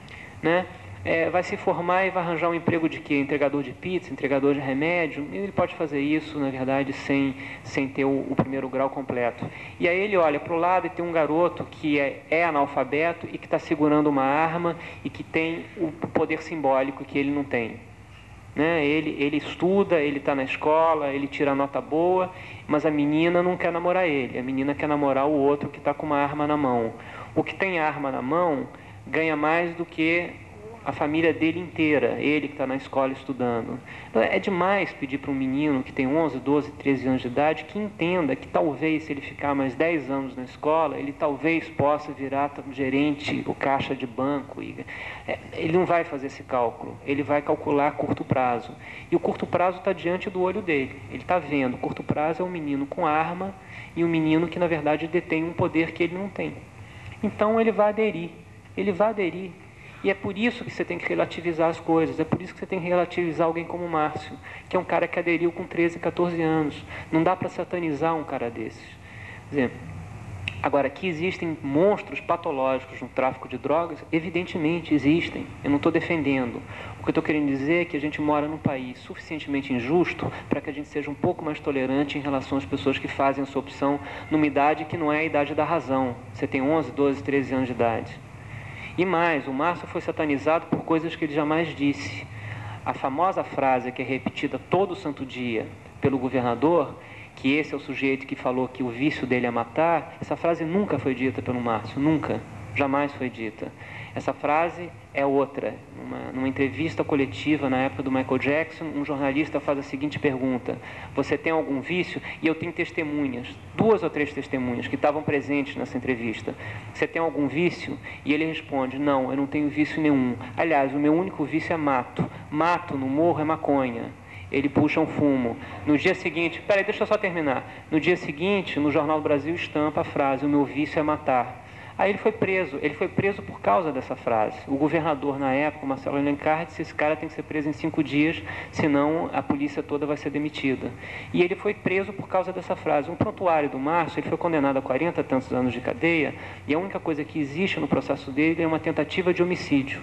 né? É, vai se formar e vai arranjar um emprego de quê? Entregador de pizza, entregador de remédio. Ele pode fazer isso, na verdade, sem, sem ter o, o primeiro grau completo. E aí ele olha para o lado e tem um garoto que é, é analfabeto e que está segurando uma arma e que tem o poder simbólico que ele não tem. Né? Ele, ele estuda, ele está na escola, ele tira nota boa, mas a menina não quer namorar ele. A menina quer namorar o outro que está com uma arma na mão. O que tem arma na mão ganha mais do que a família dele inteira, ele que está na escola estudando. Então, é demais pedir para um menino que tem onze, doze, treze anos de idade que entenda que talvez, se ele ficar mais dez anos na escola, ele talvez possa virar gerente ou caixa de banco. E, é, ele não vai fazer esse cálculo, ele vai calcular a curto prazo. E o curto prazo está diante do olho dele. Ele está vendo, o curto prazo é um menino com arma e um menino que, na verdade, detém um poder que ele não tem. Então, ele vai aderir, ele vai aderir. E é por isso que você tem que relativizar as coisas, é por isso que você tem que relativizar alguém como o Márcio, que é um cara que aderiu com treze, quatorze anos. Não dá para satanizar um cara desses. Quer dizer, agora, que existem monstros patológicos no tráfico de drogas, evidentemente existem. Eu não estou defendendo. O que eu estou querendo dizer é que a gente mora num país suficientemente injusto para que a gente seja um pouco mais tolerante em relação às pessoas que fazem a sua opção numa idade que não é a idade da razão. Você tem onze, doze, treze anos de idade. E mais, o Márcio foi satanizado por coisas que ele jamais disse. A famosa frase que é repetida todo santo dia pelo governador, que esse é o sujeito que falou que o vício dele é matar, essa frase nunca foi dita pelo Márcio, nunca, jamais foi dita. Essa frase é outra. Numa, numa entrevista coletiva na época do Michael Jackson, um jornalista faz a seguinte pergunta: você tem algum vício? E eu tenho testemunhas, duas ou três testemunhas que estavam presentes nessa entrevista. Você tem algum vício? E ele responde: não, eu não tenho vício nenhum. Aliás, o meu único vício é mato. Mato no morro é maconha. Ele puxa um fumo. No dia seguinte, peraí, deixa eu só terminar. No dia seguinte, no Jornal do Brasil, estampa a frase: o meu vício é matar. Aí ele foi preso, ele foi preso por causa dessa frase. O governador na época, Marcelo Alencar, disse: esse cara tem que ser preso em cinco dias, senão a polícia toda vai ser demitida. E ele foi preso por causa dessa frase. Um prontuário do Márcio, ele foi condenado a quarenta e tantos anos de cadeia, e a única coisa que existe no processo dele é uma tentativa de homicídio.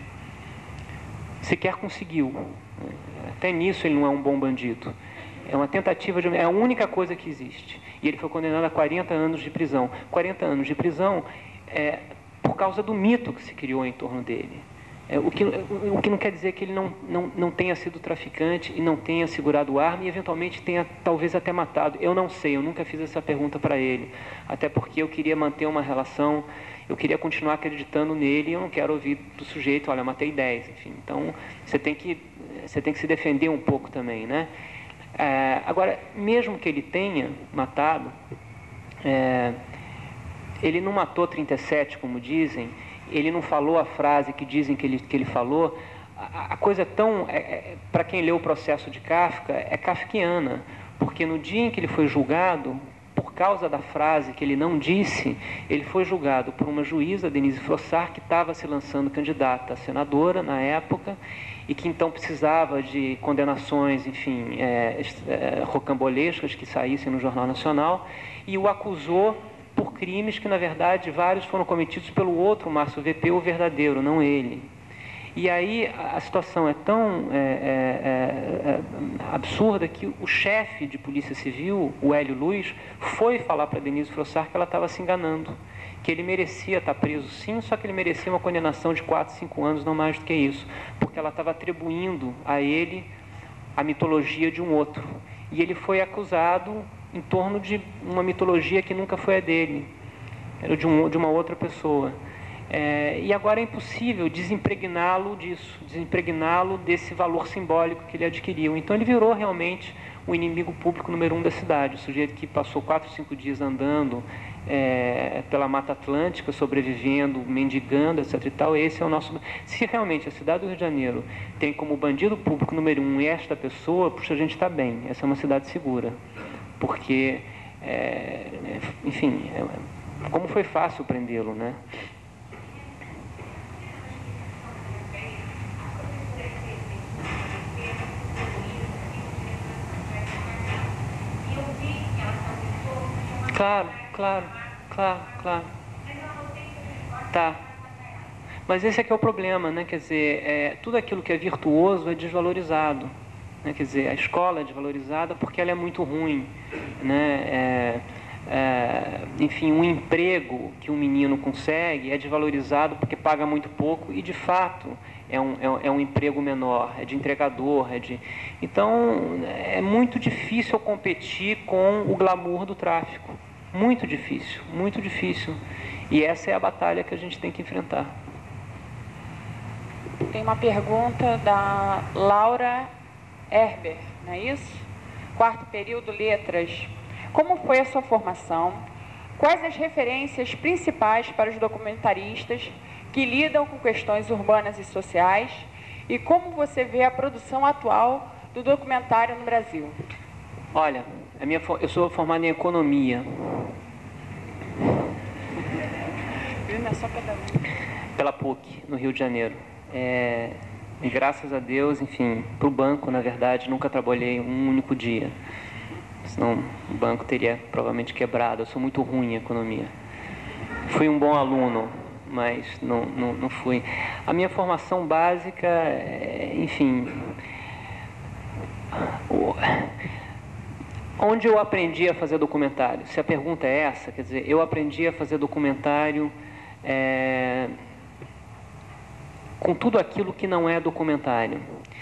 Sequer conseguiu. Até nisso ele não é um bom bandido. É uma tentativa de... é a única coisa que existe. E ele foi condenado a quarenta anos de prisão. quarenta anos de prisão é por causa do mito que se criou em torno dele. É, o, que, o que não quer dizer que ele não, não, não tenha sido traficante e não tenha segurado arma e eventualmente tenha talvez até matado. Eu não sei, eu nunca fiz essa pergunta para ele. Até porque eu queria manter uma relação, eu queria continuar acreditando nele e eu não quero ouvir do sujeito: olha, matei dez, enfim. Então, você tem que, você tem que se defender um pouco também, né? É, agora, mesmo que ele tenha matado, é, ele não matou trinta e sete, como dizem, ele não falou a frase que dizem que ele, que ele falou. A, a coisa é tão... É, é, para quem leu o Processo de Kafka, é kafkiana, porque no dia em que ele foi julgado, por causa da frase que ele não disse, ele foi julgado por uma juíza, Denise Frossard, que estava se lançando candidata a senadora na época, e que então precisava de condenações, enfim, é, é, rocambolescas que saíssem no Jornal Nacional, e o acusou por crimes que, na verdade, vários foram cometidos pelo outro Márcio V P, o verdadeiro, não ele. E aí a situação é tão é, é, é, absurda que o chefe de Polícia Civil, o Hélio Luiz, foi falar para Denise Frossard que ela estava se enganando, que ele merecia estar preso sim, só que ele merecia uma condenação de quatro, cinco anos, não mais do que isso, porque ela estava atribuindo a ele a mitologia de um outro. E ele foi acusado em torno de uma mitologia que nunca foi a dele, era de, um, de uma outra pessoa. É, e agora é impossível desimpregná-lo disso, desimpregná-lo desse valor simbólico que ele adquiriu. Então ele virou realmente o inimigo público número um da cidade, o sujeito que passou quatro, cinco dias andando é, pela Mata Atlântica, sobrevivendo, mendigando, etc e tal. Esse é o nosso... Se realmente a cidade do Rio de Janeiro tem como bandido público número um esta pessoa, puxa, a gente está bem, essa é uma cidade segura. Porque, é, enfim, é, como foi fácil prendê-lo, né? Claro, claro, claro, claro. Tá. Mas esse é que é o problema, né? Quer dizer, é, tudo aquilo que é virtuoso é desvalorizado. Né? Quer dizer, a escola é desvalorizada porque ela é muito ruim. Né? É, é, enfim, um emprego que um menino consegue é desvalorizado porque paga muito pouco e, de fato, é um, é, é um emprego menor, é de entregador. É de... Então, é muito difícil competir com o glamour do tráfico. Muito difícil, muito difícil. E essa é a batalha que a gente tem que enfrentar. Tem uma pergunta da Laura Herber, não é isso? Quarto período, letras. Como foi a sua formação? Quais as referências principais para os documentaristas que lidam com questões urbanas e sociais? E como você vê a produção atual do documentário no Brasil? Olha, a minha, eu sou formado em economia. Pela P U C, no Rio de Janeiro. É, e graças a Deus, enfim, para o banco, na verdade, nunca trabalhei um único dia. Senão o banco teria provavelmente quebrado. Eu sou muito ruim em economia. Fui um bom aluno, mas não, não, não fui. A minha formação básica, é, enfim... O, onde eu aprendi a fazer documentário? Se a pergunta é essa, quer dizer, eu aprendi a fazer documentário é, com tudo aquilo que não é documentário.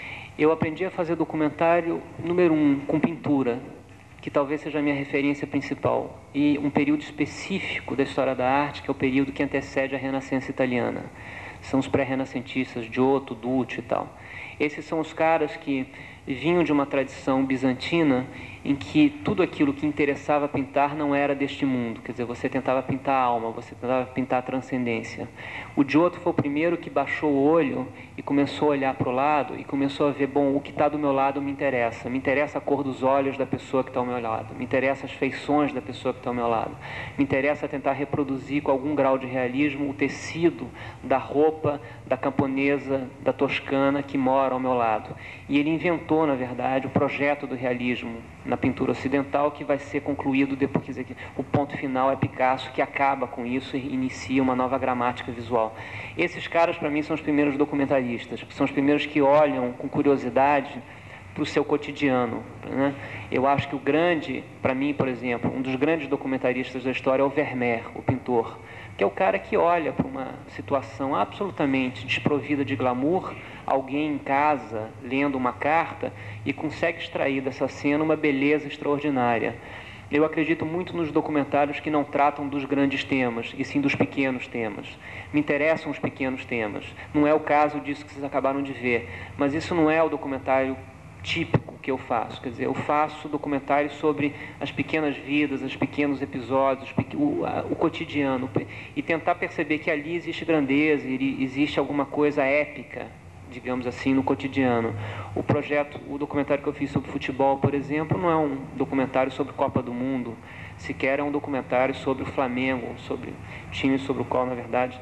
Eu aprendi a fazer documentário, número um, com pintura, que talvez seja a minha referência principal, e um período específico da história da arte, que é o período que antecede a Renascença italiana. São os pré-renascentistas, Giotto, Duccio e tal. Esses são os caras que vinham de uma tradição bizantina em que tudo aquilo que interessava pintar não era deste mundo. Quer dizer, você tentava pintar a alma, você tentava pintar a transcendência. O Giotto foi o primeiro que baixou o olho e começou a olhar para o lado e começou a ver, bom, o que está do meu lado me interessa. Me interessa a cor dos olhos da pessoa que está ao meu lado. Me interessa as feições da pessoa que está ao meu lado. Me interessa tentar reproduzir com algum grau de realismo o tecido da roupa da camponesa, da toscana que mora ao meu lado. E ele inventou, na verdade, o projeto do realismo na pintura ocidental, que vai ser concluído depois. Quer dizer, que o ponto final é Picasso, que acaba com isso e inicia uma nova gramática visual. Esses caras, para mim, são os primeiros documentaristas, são os primeiros que olham com curiosidade para o seu cotidiano, né? Eu acho que o grande, para mim, por exemplo, um dos grandes documentaristas da história é o Vermeer, o pintor, que é o cara que olha para uma situação absolutamente desprovida de glamour, alguém em casa lendo uma carta e consegue extrair dessa cena uma beleza extraordinária. Eu acredito muito nos documentários que não tratam dos grandes temas, e sim dos pequenos temas. Me interessam os pequenos temas. Não é o caso disso que vocês acabaram de ver, mas isso não é o documentário típico que eu faço. Quer dizer, eu faço documentários sobre as pequenas vidas, os pequenos episódios, o, o cotidiano, e tentar perceber que ali existe grandeza, existe alguma coisa épica, digamos assim, no cotidiano. O projeto, o documentário que eu fiz sobre futebol, por exemplo, não é um documentário sobre Copa do Mundo, sequer é um documentário sobre o Flamengo, sobre time sobre o qual, na verdade,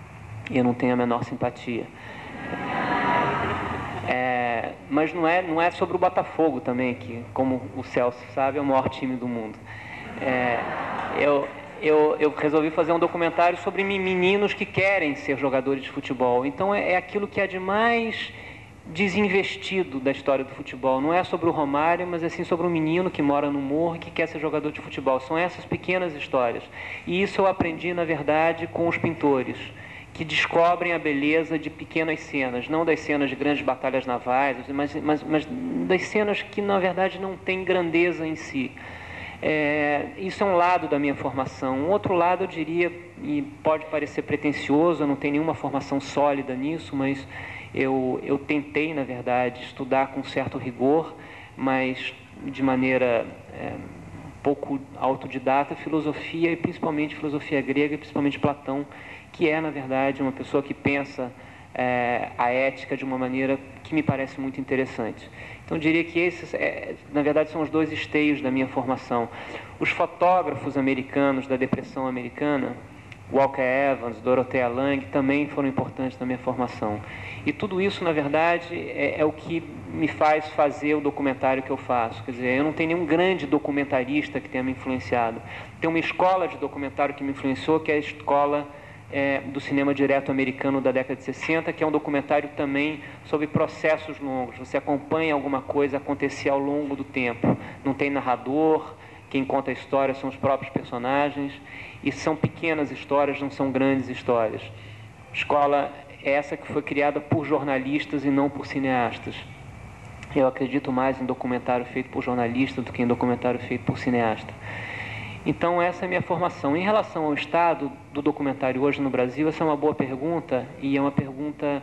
eu não tenho a menor simpatia. É, mas não é, não é sobre o Botafogo também, que, como o Celso sabe, é o maior time do mundo. É, eu, eu, eu resolvi fazer um documentário sobre meninos que querem ser jogadores de futebol. Então é, é aquilo que é de mais desinvestido da história do futebol. Não é sobre o Romário, mas é sim sobre um menino que mora no morro e que quer ser jogador de futebol. São essas pequenas histórias. E isso eu aprendi, na verdade, com os pintores, que descobrem a beleza de pequenas cenas, não das cenas de grandes batalhas navais, mas, mas, mas das cenas que, na verdade, não têm grandeza em si. É, isso é um lado da minha formação. Um outro lado, eu diria, e pode parecer pretensioso, eu não tenho nenhuma formação sólida nisso, mas eu, eu tentei, na verdade, estudar com certo rigor, mas de maneira é, um pouco autodidata, filosofia, e principalmente filosofia grega, e principalmente Platão, que é, na verdade, uma pessoa que pensa é, a ética de uma maneira que me parece muito interessante. Então, eu diria que esses, é, na verdade, são os dois esteios da minha formação. Os fotógrafos americanos da depressão americana, Walker Evans, Dorothea Lange, também foram importantes na minha formação. E tudo isso, na verdade, é, é o que me faz fazer o documentário que eu faço. Quer dizer, eu não tenho nenhum grande documentarista que tenha me influenciado. Tem uma escola de documentário que me influenciou, que é a escola É, do cinema direto americano da década de sessenta, que é um documentário também sobre processos longos. Você acompanha alguma coisa acontecer ao longo do tempo. Não tem narrador, quem conta a história são os próprios personagens, e são pequenas histórias, não são grandes histórias. Escola essa que foi criada por jornalistas e não por cineastas. Eu acredito mais em documentário feito por jornalista do que em documentário feito por cineasta. Então, essa é a minha formação. Em relação ao estado do documentário hoje no Brasil, essa é uma boa pergunta, e é uma pergunta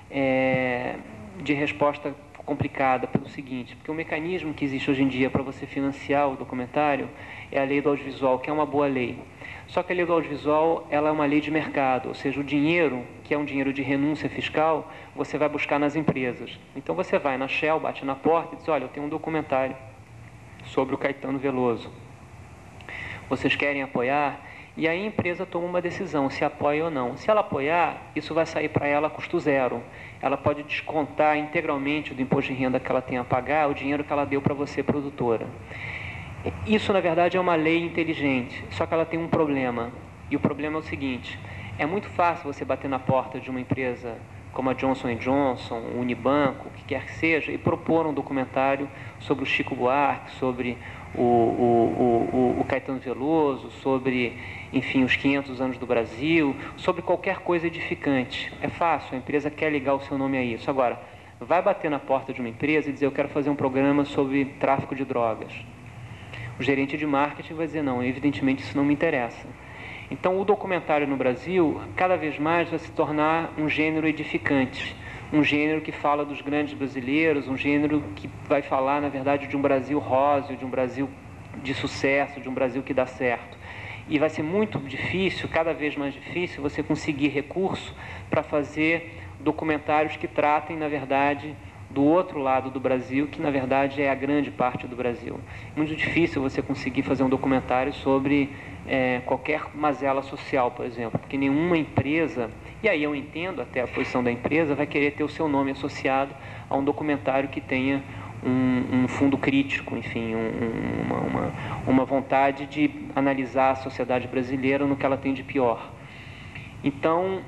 é, de resposta complicada pelo seguinte, porque o mecanismo que existe hoje em dia para você financiar o documentário é a lei do audiovisual, que é uma boa lei. Só que a lei do audiovisual, ela é uma lei de mercado, ou seja, o dinheiro, que é um dinheiro de renúncia fiscal, você vai buscar nas empresas. Então, você vai na Shell, bate na porta e diz, olha, eu tenho um documentário sobre o Caetano Veloso. Vocês querem apoiar? E aí a empresa toma uma decisão, se apoia ou não. Se ela apoiar, isso vai sair para ela a custo zero. Ela pode descontar integralmente do imposto de renda que ela tem a pagar o dinheiro que ela deu para você, produtora. Isso, na verdade, é uma lei inteligente, só que ela tem um problema. E o problema é o seguinte, é muito fácil você bater na porta de uma empresa como a Johnson and Johnson, Unibanco, o que quer que seja, e propor um documentário sobre o Chico Buarque, sobre o, o, o, o Caetano Veloso, sobre, enfim, os quinhentos anos do Brasil, sobre qualquer coisa edificante. É fácil, a empresa quer ligar o seu nome a isso. Agora, vai bater na porta de uma empresa e dizer, eu quero fazer um programa sobre tráfico de drogas. O gerente de marketing vai dizer, não, evidentemente isso não me interessa. Então, o documentário no Brasil, cada vez mais, vai se tornar um gênero edificante, um gênero que fala dos grandes brasileiros, um gênero que vai falar, na verdade, de um Brasil róseo, de um Brasil de sucesso, de um Brasil que dá certo. E vai ser muito difícil, cada vez mais difícil, você conseguir recurso para fazer documentários que tratem, na verdade, do outro lado do Brasil, que na verdade é a grande parte do Brasil. Muito difícil você conseguir fazer um documentário sobre é, qualquer mazela social, por exemplo, porque nenhuma empresa, e aí eu entendo até a posição da empresa, vai querer ter o seu nome associado a um documentário que tenha um, um fundo crítico, enfim, um, uma, uma, uma vontade de analisar a sociedade brasileira no que ela tem de pior. Então,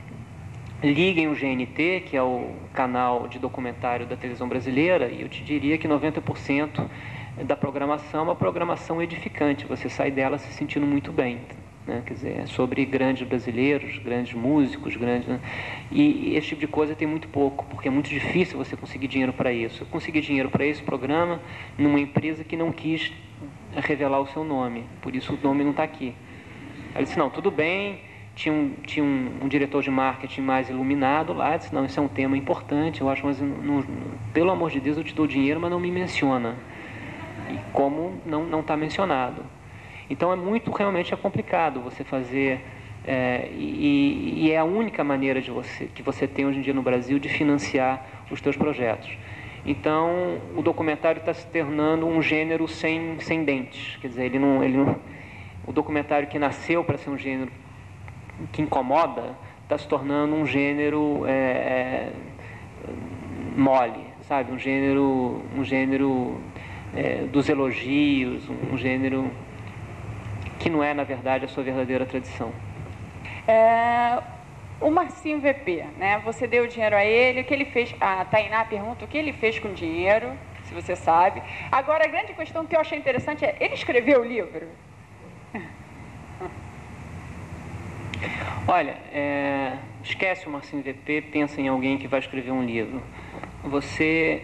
liguem o G N T, que é o canal de documentário da televisão brasileira, e eu te diria que noventa por cento da programação é uma programação edificante. Você sai dela se sentindo muito bem, né? Quer dizer, é sobre grandes brasileiros, grandes músicos, grandes... E esse tipo de coisa tem muito pouco, porque é muito difícil você conseguir dinheiro para isso. Eu consegui dinheiro para esse programa numa empresa que não quis revelar o seu nome, por isso o nome não está aqui. Aí eu disse, não, tudo bem... Tinha, um, tinha um, um diretor de marketing mais iluminado lá, disse, não, isso é um tema importante, eu acho, mas não, pelo amor de Deus eu te dou dinheiro, mas não me menciona. E como não está mencionado. Então é muito, realmente é complicado você fazer, é, e, e é a única maneira de você, que você tem hoje em dia no Brasil de financiar os teus projetos. Então o documentário está se tornando um gênero sem, sem dentes, quer dizer, ele não, ele não, o documentário que nasceu para ser um gênero que incomoda, está se tornando um gênero é, é, mole, sabe? Um gênero, um gênero é, dos elogios, um gênero que não é, na verdade, a sua verdadeira tradição. É, o Marcinho V P, né? Você deu dinheiro a ele, o que ele fez? A Tainá pergunta o que ele fez com o dinheiro, se você sabe. Agora, a grande questão que eu achei interessante é, ele escreveu o livro? Olha, é, esquece o Marcinho V P, pensa em alguém que vai escrever um livro. Você,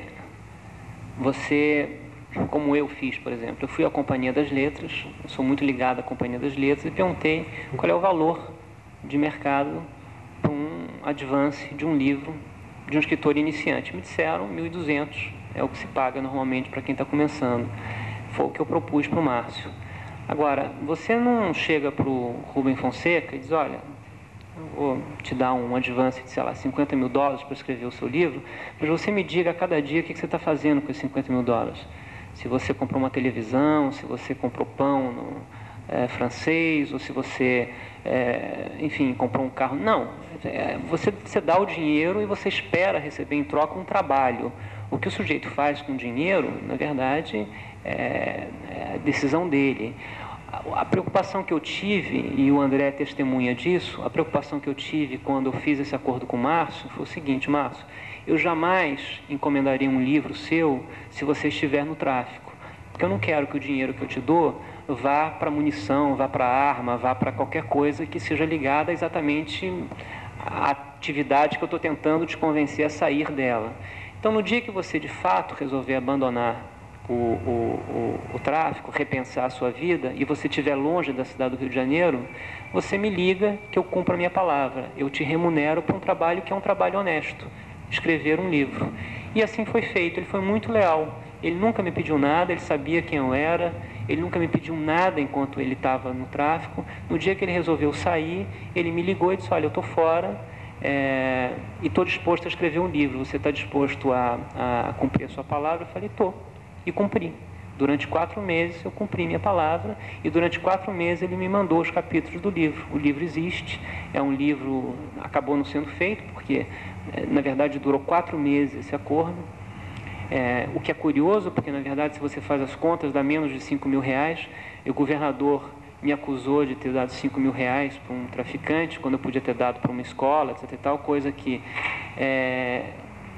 você, como eu fiz, por exemplo, eu fui à Companhia das Letras, eu sou muito ligado à Companhia das Letras, e perguntei qual é o valor de mercado para um advance de um livro de um escritor iniciante. Me disseram mil e duzentos, é o que se paga normalmente para quem está começando. Foi o que eu propus para o Márcio. Agora, você não chega para o Rubem Fonseca e diz, olha, eu vou te dar um advance de, sei lá, cinquenta mil dólares para escrever o seu livro, mas você me diga a cada dia o que você está fazendo com esses cinquenta mil dólares. Se você comprou uma televisão, se você comprou pão no, é, francês, ou se você, é, enfim, comprou um carro. Não, é, você, você dá o dinheiro e você espera receber em troca um trabalho. O que o sujeito faz com o dinheiro, na verdade, é, é a decisão dele. A preocupação que eu tive, e o André é testemunha disso, a preocupação que eu tive quando eu fiz esse acordo com o Márcio foi o seguinte: Márcio, eu jamais encomendaria um livro seu se você estiver no tráfico, porque eu não quero que o dinheiro que eu te dou vá para munição, vá para arma, vá para qualquer coisa que seja ligada exatamente à atividade que eu estou tentando te convencer a sair dela. Então, no dia que você de fato resolver abandonar O, o, o, o tráfico, repensar a sua vida, e você estiver longe da cidade do Rio de Janeiro, você me liga que eu cumpro a minha palavra. Eu te remunero por um trabalho que é um trabalho honesto, escrever um livro. E assim foi feito. Ele foi muito leal. Ele nunca me pediu nada, ele sabia quem eu era, ele nunca me pediu nada enquanto ele estava no tráfico. No dia que ele resolveu sair, ele me ligou e disse, olha, eu estou fora é, e estou disposto a escrever um livro. Você está disposto a, a cumprir a sua palavra? Eu falei, estou. E cumpri. Durante quatro meses eu cumpri minha palavra, e durante quatro meses ele me mandou os capítulos do livro. O livro existe, é um livro, acabou não sendo feito, porque na verdade durou quatro meses esse acordo. É, o que é curioso, porque na verdade se você faz as contas dá menos de cinco mil reais, e o governador me acusou de ter dado cinco mil reais para um traficante, quando eu podia ter dado para uma escola, etc e tal, coisa que... É,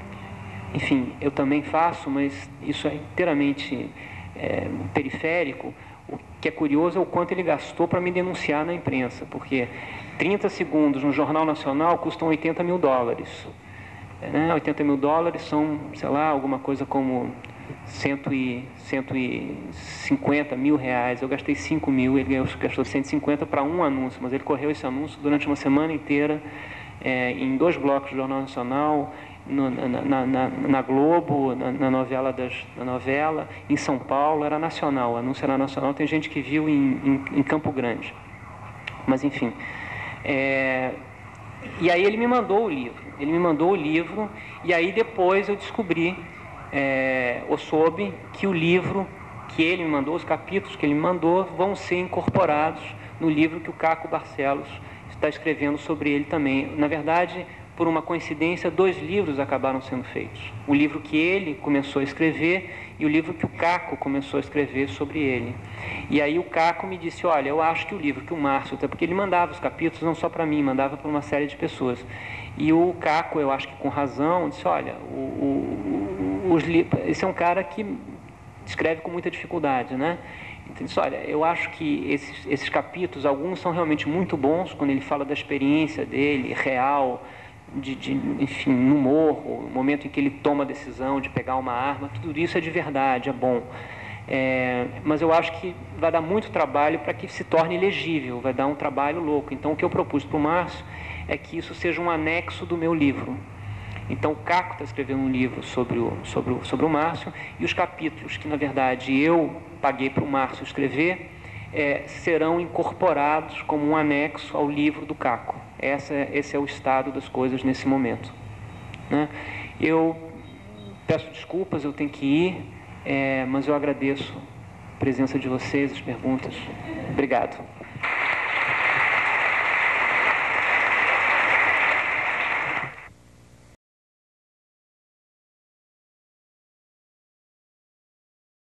enfim, eu também faço, mas isso é inteiramente é, periférico. O que é curioso é o quanto ele gastou para me denunciar na imprensa, porque trinta segundos no Jornal Nacional custam oitenta mil dólares. É, né? oitenta mil dólares são, sei lá, alguma coisa como cento e cinquenta mil reais. Eu gastei cinco mil, ele gastou cento e cinquenta para um anúncio, mas ele correu esse anúncio durante uma semana inteira, é, em dois blocos do Jornal Nacional, No, na, na, na Globo, na, na, novela das, na novela, em São Paulo, era nacional, o anúncio era nacional, tem gente que viu em, em, em Campo Grande. Mas, enfim. É, e aí ele me mandou o livro, ele me mandou o livro, e aí depois eu descobri, é, ou soube, que o livro que ele me mandou, os capítulos que ele me mandou, vão ser incorporados no livro que o Caco Barcelos está escrevendo sobre ele também. Na verdade, por uma coincidência, dois livros acabaram sendo feitos. O livro que ele começou a escrever e o livro que o Caco começou a escrever sobre ele. E aí o Caco me disse, olha, eu acho que o livro que o Márcio, até porque ele mandava os capítulos não só para mim, mandava para uma série de pessoas. E o Caco, eu acho que com razão, disse, olha, o, o, os, esse é um cara que escreve com muita dificuldade, né? Então, disse, olha, eu acho que esses, esses capítulos, alguns são realmente muito bons, quando ele fala da experiência dele, real, De, de, enfim, no morro, no momento em que ele toma a decisão de pegar uma arma, tudo isso é de verdade, é bom. É, mas eu acho que vai dar muito trabalho para que se torne legível, vai dar um trabalho louco. Então, o que eu propus para o Márcio é que isso seja um anexo do meu livro. Então, o Caco está escrevendo um livro sobre o, sobre o, sobre o Márcio, e os capítulos que, na verdade, eu paguei para o Márcio escrever, É, serão incorporados como um anexo ao livro do Caco. Essa, esse é o estado das coisas nesse momento. Né? Eu peço desculpas, eu tenho que ir, é, mas eu agradeço a presença de vocês, as perguntas. Obrigado.